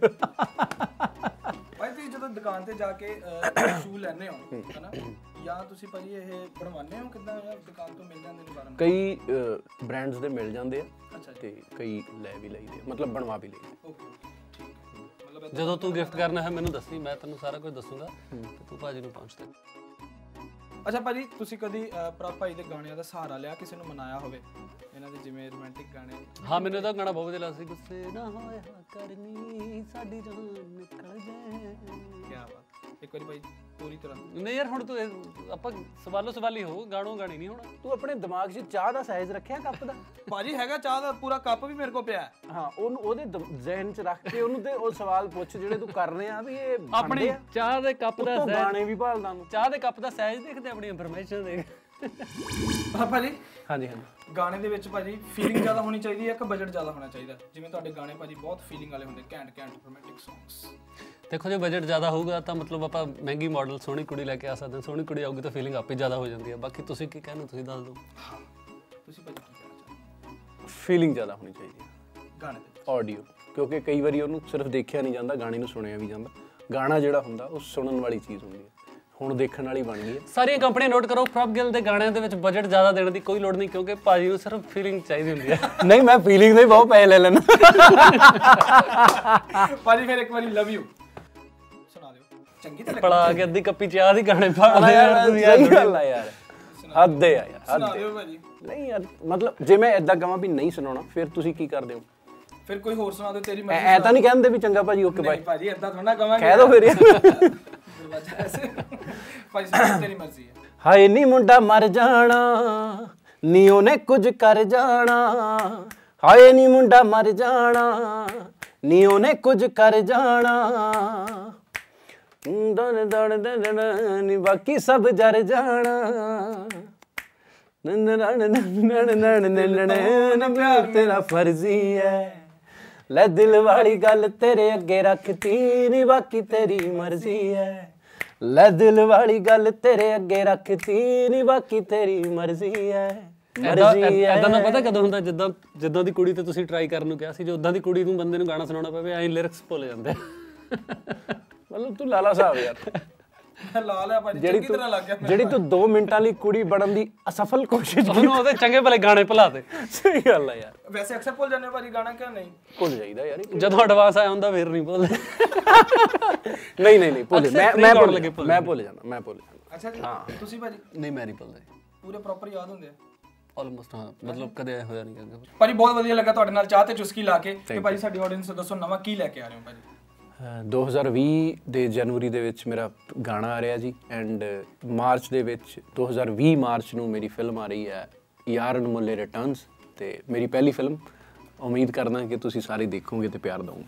ਭਾਈ ਤੁਸੀਂ ਜਦੋਂ ਦੁਕਾਨ ਤੇ ਜਾ ਕੇ ਸ਼ੂ ਲੈਣੇ ਹੋ ਹਨਾ, ਜਾਂ ਤੁਸੀਂ ਭਾਜੀ ਇਹ ਬਣਵਾਉਂਦੇ ਹੋ ਕਿੱਦਾਂ, ਜਾਂ ਦੁਕਾਨ ਤੋਂ ਮਿਲ ਜਾਂਦੇ ਨੇ ਬਾਹਰ? ਕਈ ਬ੍ਰਾਂਡਸ ਦੇ ਮਿਲ ਜਾਂਦੇ ਆ ਅੱਛਾ ਜੀ, ਤੇ ਕਈ ਲੈ ਵੀ ਲਈਦੇ ਆ, ਮਤਲਬ ਬਣਵਾ ਵੀ ਲਈਦੇ। ਓਕੇ ਠੀਕ ਹੈ। ਮਤਲਬ ਜਦੋਂ ਤੂੰ ਗਿਫਟ ਕਰਨਾ ਹੈ ਮੈਨੂੰ ਦੱਸੀ, ਮੈਂ ਤੈਨੂੰ ਸਾਰਾ ਕੁਝ ਦੱਸੂਗਾ ਤੇ ਤੂੰ ਭਾਜੀ ਨੂੰ ਪਹੁੰਚ ਦੇ। ਅੱਛਾ ਭਾਜੀ, ਤੁਸੀਂ ਕਦੀ ਪ੍ਰਭ ਭਾਈ ਦੇ ਗਾਣਿਆਂ ਦਾ ਸਹਾਰਾ ਲਿਆ, ਕਿਸੇ ਨੂੰ ਮਨਾਇਆ ਹੋਵੇ ਇਹਨਾਂ ਦੇ, ਜਿਵੇਂ ਰੋਮਾਂਟਿਕ ਗਾਣੇ? ਹਾਂ, ਮੈਨੂੰ ਇਹਦਾ ਗਾਣਾ ਬਹੁਤ ਵਧੀਆ ਲੱਗਦਾ ਸੀ, ਗੁੱਸੇ ਨਾ ਹੋਇਆ ਕਰਨੀ ਸਾਡੀ ਜਾਨ ਨਿਕਲ ਜਾਏ। ਕੀ ਬਾਤ, ਇੱਕ ਵਾਰੀ ਭਾਈ ਪੂਰੀ ਤਰ੍ਹਾਂ। ਨਹੀਂ ਯਾਰ, ਹੁਣ ਤੂੰ ਆਪਾਂ ਸਵਾਲੋ ਸਵਾਲੀ ਹੋ, ਗਾਣੋ ਗਾਣੀ ਨਹੀਂ ਹੋਣਾ। ਤੂੰ ਆਪਣੇ ਦਿਮਾਗ 'ਚ ਚਾਹ ਦਾ ਸਾਈਜ਼ ਰੱਖਿਆ ਕੱਪ ਦਾ? ਭਾਜੀ ਹੈਗਾ, ਚਾਹ ਦਾ ਪੂਰਾ ਕੱਪ ਵੀ ਮੇਰੇ ਕੋਲ ਪਿਆ ਹੈ। ਹਾਂ, ਉਹਨੂੰ ਉਹਦੇ ਜ਼ਿਹਨ 'ਚ ਰੱਖ ਕੇ ਉਹਨੂੰ ਤੇ ਉਹ ਸਵਾਲ ਪੁੱਛ ਜਿਹੜੇ ਤੂੰ ਕਰ ਰਿਹਾ ਵੀ ਇਹ ਆਪਣੀ ਚਾਹ ਦੇ ਕੱਪ ਦਾ ਸਾਈਜ਼, ਗਾਣੇ ਵੀ ਭਾਲਦਾ ਨੂੰ। ਚਾਹ ਦੇ ਕੱਪ ਦਾ ਸਾਈਜ਼ ਦੇਖਦੇ, ਆਪਣੀ ਇਨਫੋਰਮੇਸ਼ਨ ਦੇਖ। ਭਾਜੀ ਹਾਂਜੀ ਹਾਂਜੀ। ਗਾਣੇ ਦੇ ਵਿੱਚ ਭਾਜੀ ਫੀਲਿੰਗ ਜ਼ਿਆਦਾ ਹੋਣੀ ਚਾਹੀਦੀ ਹੈ ਕਿ ਬਜਟ ਜ਼ਿਆਦਾ ਹੋਣਾ ਚਾਹੀਦਾ? ਜਿਵੇਂ ਤੁਹਾਡੇ ਗਾਣੇ ਭਾਜੀ ਬਹੁਤ ਫੀਲਿੰਗ ਵਾਲੇ ਹੁੰਦੇ, ਘੈਂਟ ਰੋਮਾਂਟਿਕ ਸੌਂਗਸ। ਦੇਖੋ, ਜੇ ਬਜਟ ਜ਼ਿਆਦਾ ਹੋਊਗਾ ਤਾਂ ਮਤਲਬ ਆਪਾਂ ਮਹਿੰਗੀ ਮਾਡਲ ਸੋਹਣੀ ਕੁੜੀ ਲੈ ਕੇ ਆ ਸਕਦੇ ਹਾਂ। ਸੋਹਣੀ ਕੁੜੀ ਆਊਗੀ ਤਾਂ ਫੀਲਿੰਗ ਆਪੇ ਜ਼ਿਆਦਾ ਹੋ ਜਾਂਦੀ ਹੈ। ਬਾਕੀ ਤੁਸੀਂ ਕੀ ਕਹਿੰਦੇ, ਤੁਸੀਂ ਦੱਸ ਦਿਓ। ਤੁਸੀਂ ਭਾਜੀ ਕੀ ਕਹਿਣਾ ਚਾਹੁੰਦੇ? ਫੀਲਿੰਗ ਜ਼ਿਆਦਾ ਹੋਣੀ ਚਾਹੀਦੀ ਹੈ ਗਾਣੇ ਦੇ ਆਡੀਓ, ਕਿਉਂਕਿ ਕਈ ਵਾਰੀ ਉਹਨੂੰ ਸਿਰਫ ਦੇਖਿਆ ਨਹੀਂ ਜਾਂਦਾ, ਗਾਣੇ ਨੂੰ ਸੁਣਿਆ ਵੀ ਜਾਂਦਾ। ਗਾਣਾ ਜਿਹੜਾ ਹੁੰਦਾ ਉਹ ਸੁਣਨ ਵਾਲੀ ਚੀਜ਼ ਹੁੰਦੀ ਹੈ, ਹੁਣ ਦੇਖਣ ਵਾਲੀ ਬਣ ਗਈ ਹੈ। ਸਾਰੀਆਂ ਕੰਪਨੀਆਂ ਨੋਟ ਕਰੋ, ਪ੍ਰਭ ਗਿੱਲ ਦੇ ਗਾਣਿਆਂ ਦੇ ਵਿੱਚ ਬਜਟ ਜ਼ਿਆਦਾ ਦੇਣ ਦੀ ਕੋਈ ਲੋੜ ਨਹੀਂ, ਕਿਉਂਕਿ ਭਾਜੀ ਨੂੰ ਸਿਰਫ ਫੀਲਿੰਗ ਚਾਹੀਦੀ ਹੁੰਦੀ ਹੈ। ਨਹੀਂ, ਮੈਂ ਫੀਲਿੰਗ ਦੇ ਬਹੁਤ ਪੈਸੇ ਲੈ ਲੈਣਾ। ਭਾਜੀ ਫਿਰ ਇੱਕ ਵਾਰੀ ਲਵ ਯੂ ਸੁਣਾ ਦਿਓ, ਚੰਗੀ ਤਰ੍ਹਾਂ ਪੜਾ ਕੇ ਅੱਧੀ ਕੱਪੀ ਚਾਹ ਦੀ ਗਾਣੇ ਪਾਉਂਦੇ ਯਾਰ ਤੁਸੀਂ। ਸਹੀ ਗੱਲ ਆ ਯਾਰ, ਹੱਦ ਹੈ ਯਾਰ, ਹੱਦ ਸੁਣਾ ਹੈ। ਦਿਓ ਭਾਜੀ। ਨਹੀਂ ਯਾਰ, ਮਤਲਬ ਜੇ ਮੈਂ ਇਦਾਂ ਕਹਾਂ ਵੀ ਨਹੀਂ ਸੁਣਾਉਣਾ, ਫਿਰ ਤੁਸੀਂ ਕੀ ਕਰਦੇ ਹੋ? ਫਿਰ ਕੋਈ ਹੋਰ ਸੁਣਾ ਦਿਓ, ਤੇਰੀ ਮਰਜ਼ੀ। ਐ ਤਾਂ ਨਹੀਂ ਕਹਿੰਦੇ ਵੀ ਚੰਗਾ ਭਾਜੀ ਓਕੇ ਬਾਏ, ਨਹੀਂ ਭਾਜੀ ਏਦਾਂ ਥੋੜਾ ਕਵਾਂਗੇ, ਕਹਿ ਦੋ ਫਿਰ ਯਾਰ। ਦਰਵਾਜ਼ਾ ਐਸੇ ਭਾਜੀ ਸੁਣਾ, ਤੇਰੀ ਮਰਜ਼ੀ ਹੈ। ਹਾਏ ਨੀ ਮੁੰਡਾ ਮਰ ਜਾਣਾ, ਨੀ ਉਹਨੇ ਕੁਝ ਕਰ ਜਾਣਾ। ਹਾਏ ਨੀ ਮੁੰਡਾ ਮਰ ਜਾਣਾ, ਨੀ ਉਹਨੇ ਕੁਝ ਕਰ ਜਾਣਾ। ਦਣ ਦਣ ਦਣ ਨੀ ਬਾਕੀ ਸਭ ਜਰ ਜਾਣਾ। ਨਨ ਨਨ ਨਨ ਨਨ ਨਨ ਪਿਆਰ ਤੇਰਾ ਫਰਜ਼ੀ ਹੈ, ਲੈ ਦਿਲ ਵਾਲੀ ਗੱਲ ਤੇਰੇ ਅੱਗੇ ਰੱਖਤੀ, ਨੀ ਬਾਕੀ ਤੇਰੀ ਮਰਜ਼ੀ ਹੈ। ਲੈ ਦਿਲ ਵਾਲੀ ਗੱਲ ਤੇਰੇ ਅੱਗੇ ਰੱਖਤੀ, ਨੀ ਬਾਕੀ ਤੇਰੀ ਮਰਜ਼ੀ ਹੈ। ਐਦਾਂ ਦਾ ਪਤਾ ਕਦੋਂ ਹੁੰਦਾ, ਜਿੱਦਾਂ ਦੀ ਕੁੜੀ ਤੇ ਤੁਸੀਂ ਟਰਾਈ ਕਰਨ ਨੂੰ ਕਿਹਾ ਸੀ, ਜੇ ਉਦਾਂ ਦੀ ਕੁੜੀ ਨੂੰ ਬੰਦੇ ਨੂੰ ਗਾਣਾ ਸੁਣਾਉਣਾ ਪਵੇ, ਐਂ ਲਿਰਿਕਸ ਭੁੱਲ ਜਾਂਦੇ। ਮਤਲਬ ਤੂੰ ਲਾਲਾ ਸਾਹਿਬ ਯਾਰ, ਲਾ ਲਿਆ ਭਾਜੀ, ਚੰਗੀ ਤਰ੍ਹਾਂ ਲੱਗ ਗਿਆ। ਜਿਹੜੀ ਤੂੰ 2 ਮਿੰਟਾਂ ਲਈ ਕੁੜੀ ਬਣਨ ਦੀ ਅਸਫਲ ਕੋਸ਼ਿਸ਼ ਉਹਨੂੰ ਉਹਦੇ ਚੰਗੇ ਭਲੇ ਗਾਣੇ ਭੁਲਾ ਦੇ। ਸਹੀ ਗੱਲ ਆ ਯਾਰ। ਵੈਸੇ ਅਕਸਰ ਭੁੱਲ ਜਾਂਦੇ ਹੋ ਭਾਜੀ ਗਾਣਾ, ਕਿਉਂ ਨਹੀਂ? ਭੁੱਲ ਜਾਈਦਾ ਯਾਰ, ਜਦੋਂ ਐਡਵਾਂਸ ਆਇਆ ਹੁੰਦਾ ਫਿਰ ਨਹੀਂ ਭੁੱਲਦੇ। ਨਹੀਂ ਭੁੱਲ, ਮੈਂ ਭੁੱਲ ਜਾਂਦਾ। ਅੱਛਾ ਜੀ, ਤੁਸੀਂ ਭਾਜੀ? ਨਹੀਂ, ਮੈਂ ਨਹੀਂ ਭੁੱਲਦਾ। ਪੂਰੇ ਪ੍ਰੋਪਰ ਯਾਦ ਹੁੰਦੇ ਆ ਆਲਮੋਸਟ? ਹਾਂ, ਮਤਲਬ ਕਦੇ ਹੋਇਆ ਨਹੀਂ ਕਹਿੰਦਾ। ਭਾਜੀ ਬਹੁਤ ਵਧੀਆ ਲੱਗਾ ਤੁਹਾਡੇ ਨਾਲ ਚਾਹ ਤੇ ਚੁਸਕੀ ਲਾ ਕੇ। ਤੇ ਭਾਜੀ ਸਾਡੀ ਆਡੀਅנס ਨੂੰ ਦੱਸੋ, ਨਵਾਂ ਕੀ ਲੈ ਕੇ ਆ ਰਹੇ ਹੋ ਭਾਜੀ? 2020 ਦੇ ਜਨਵਰੀ ਦੇ ਵਿੱਚ ਮੇਰਾ ਗਾਣਾ ਆ ਰਿਹਾ ਜੀ, ਐਂਡ ਮਾਰਚ ਦੇ ਵਿੱਚ 2020 ਮਾਰਚ ਨੂੰ ਮੇਰੀ ਫਿਲਮ ਆ ਰਹੀ ਹੈ ਯਾਰ ਅਨਮੋਲੇ ਰਿਟਰਨਸ, ਤੇ ਮੇਰੀ ਪਹਿਲੀ ਫਿਲਮ। ਉਮੀਦ ਕਰਦਾ ਕਿ ਤੁਸੀਂ ਸਾਰੇ ਦੇਖੋਗੇ ਤੇ ਪਿਆਰ ਦਿਓਗੇ।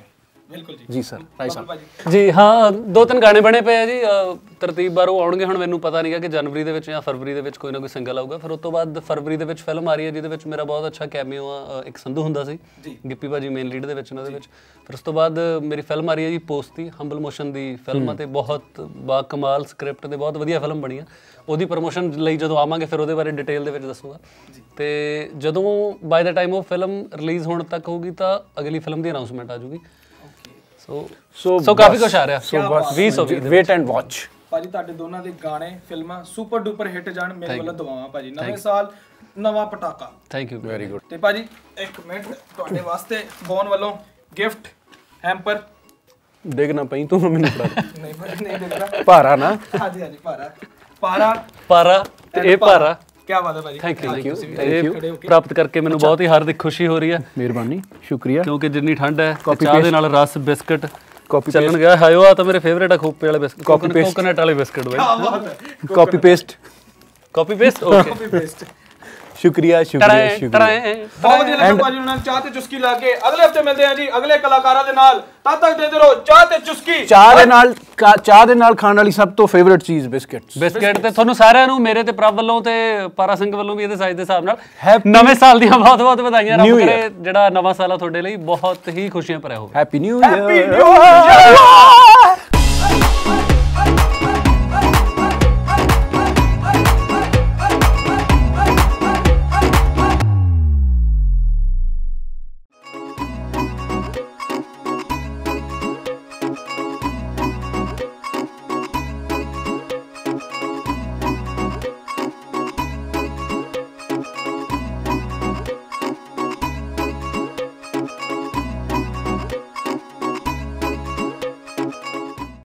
ਬਿਲਕੁਲ ਜੀ ਜੀ ਸਰ ਰਾਈ ਸਾਹਿਬ ਜੀ ਹਾਂ 2-3 ਗਾਣੇ ਬਣੇ ਪਏ ਆ ਜੀ ਤਰਤੀਬ ਬਾਰੋਂ ਆਉਣਗੇ ਹੁਣ ਮੈਨੂੰ ਪਤਾ ਨਹੀਂਗਾ ਕਿ ਜਨਵਰੀ ਦੇ ਵਿੱਚ ਜਾਂ ਫਰਵਰੀ ਦੇ ਵਿੱਚ ਕੋਈ ਨਾ ਕੋਈ ਸਿੰਗਲ ਆਊਗਾ ਫਿਰ ਉਸ ਤੋਂ ਬਾਅਦ ਫਰਵਰੀ ਦੇ ਵਿੱਚ ਫਿਲਮ ਆ ਰਹੀ ਹੈ ਜਿਹਦੇ ਵਿੱਚ ਮੇਰਾ ਬਹੁਤ ਅੱਛਾ ਕੈਮੀਓ ਆ ਇੱਕ ਸੰਧੂ ਹੁੰਦਾ ਸੀ ਗਿੱਪੀ ਭਾਜੀ ਮੇਨ ਲੀਡ ਦੇ ਵਿੱਚ ਉਹਨਾਂ ਦੇ ਵਿੱਚ ਫਿਰ ਉਸ ਤੋਂ ਬਾਅਦ ਮੇਰੀ ਫਿਲਮ ਆ ਰਹੀ ਹੈ ਜੀ ਪੋਸਤੀ ਹੰਬਲ ਮੋਸ਼ਨ ਦੀ ਫਿਲਮ ਆ ਤੇ ਬਹੁਤ ਬਾ ਕਮਾਲ ਸਕ੍ਰਿਪਟ ਤੇ ਬਹੁਤ ਵਧੀਆ ਫਿਲਮ ਬਣੀ ਆ ਉਹਦੀ ਪ੍ਰਮੋਸ਼ਨ ਲਈ ਜਦੋਂ ਆਵਾਂਗੇ ਫਿਰ ਉਹਦੇ ਬਾਰੇ ਡਿਟੇਲ ਦੇ ਵਿੱਚ ਦੱਸੂਗਾ ਤੇ ਜਦੋਂ ਬਾਈ ਦਾ ਟਾਈਮ ਉਹ ਫਿਲਮ ਰਿਲੀਜ਼ ਹੋਣ ਤੱਕ ਹੋਊਗੀ ਤਾਂ ਅਗਲੀ ਫਿਲਮ ਦੀ ਅਨਾਉਂਸਮੈਂਟ ਆ ਜੂਗੀ ਸੋ ਕਾਫੀ ਕੁਝ ਆ ਰਿਹਾ ਸੋ ਬਸ ਵੇਟ ਐਂਡ ਵਾਚ ਭਾਜੀ ਤੁਹਾਡੇ ਦੋਨਾਂ ਦੇ ਗਾਣੇ ਫਿਲਮਾਂ ਸੁਪਰ ਡੂਪਰ ਹਿੱਟ ਜਾਣ ਮੇਰੇ ਵੱਲੋਂ ਦੁਆਵਾਂ ਭਾਜੀ ਨਵੇਂ ਸਾਲ ਨਵਾਂ ਪਟਾਕਾ ਥੈਂਕ ਯੂ ਵੈਰੀ ਗੁੱਡ ਤੇ ਭਾਜੀ ਇੱਕ ਮਿੰਟ ਤੁਹਾਡੇ ਵਾਸਤੇ ਬੌਨ ਵੱਲੋਂ ਗਿਫਟ ਹੈਂਪਰ ਦੇਖਣਾ ਪਈ ਤੂੰ ਮੈਨੂੰ ਫੜਾ ਨਹੀਂ ਭਾਜੀ ਨਹੀਂ ਦੇਖਦਾ ਭਾਰਾ ਨਾ ਹਾਂਜੀ ਹਾਂਜੀ ਪਾਰਾ ਤੇ ਇਹ ਭਾਰਾ ਕੀ ਬਾਤ ਹੈ ਭਾਜੀ ਥੈਂਕ ਯੂ ਇਹ ਪ੍ਰਾਪਤ ਕਰਕੇ ਮੈਨੂੰ ਬਹੁਤ ਹੀ ਹਾਰਦਿਕ ਖੁਸ਼ੀ ਹੋ ਰਹੀ ਹੈ ਮਿਹਰਬਾਨੀ ਸ਼ੁਕਰੀਆ ਕਿਉਂਕਿ ਜਿੰਨੀ ਠੰਡ ਹੈ ਚਾਹ ਦੇ ਨਾਲ ਰਸ ਬਿਸਕਟ ਕਾਪੀ ਚੱਲਣ ਗਿਆ ਹਾਇਓ ਆ ਤਾਂ ਮੇਰੇ ਫੇਵਰੇਟ ਆ ਖੋਪੇ ਵਾਲੇ ਬਿਸਕਟ ਕੋਕੋਨਟ ਵਾਲੇ ਬਿਸਕਟ ਬਾਈ ਕਾਪੀ ਪੇਸਟ ਓਕੇ ਸ਼ੁਕਰੀਆ ਬਹੁਤ ਵਧੀਆ ਲੱਗਾ ਭਾਜੀ ਉਹਨਾਂ ਨੇ ਚਾਹ ਤੇ ਚੁਸਕੀ ਲਾ ਕੇ ਅਗਲੇ ਹਫਤੇ ਮਿਲਦੇ ਹਾਂ ਜੀ ਅਗਲੇ ਕਲਾਕਾਰਾਂ ਦੇ ਨਾਲ ਤਦ ਤੱਕ ਦੇਦੇ ਰਹੋ ਚਾਹ ਤੇ ਚੁਸਕੀ ਚਾਹ ਦੇ ਨਾਲ ਖਾਣ ਵਾਲੀ ਸਭ ਤੋਂ ਫੇਵਰਿਟ ਚੀਜ਼ ਬਿਸਕਟ ਤੇ ਤੁਹਾਨੂੰ ਸਾਰਿਆਂ ਨੂੰ ਮੇਰੇ ਤੇ ਪ੍ਰਭ ਵੱਲੋਂ ਤੇ ਪਾਰਾ ਸਿੰਘ ਵੱਲੋਂ ਵੀ ਇਹਦੇ ਸਾਈਜ਼ ਦੇ ਹਿਸਾਬ ਨਾਲ ਨਵੇਂ ਸਾਲ ਦੀਆਂ ਬਹੁਤ ਬਹੁਤ ਵਧਾਈਆਂ ਰੱਬ ਕਰੇ ਜਿਹੜਾ ਨਵਾਂ ਸਾਲ ਆ ਤੁਹਾਡੇ ਲਈ ਬਹੁਤ ਹੀ ਖੁਸ਼ੀਆਂ ਭਰਿਆ ਹੋਵੇ ਹੈਪੀ ਨਿਊ ਇਅਰ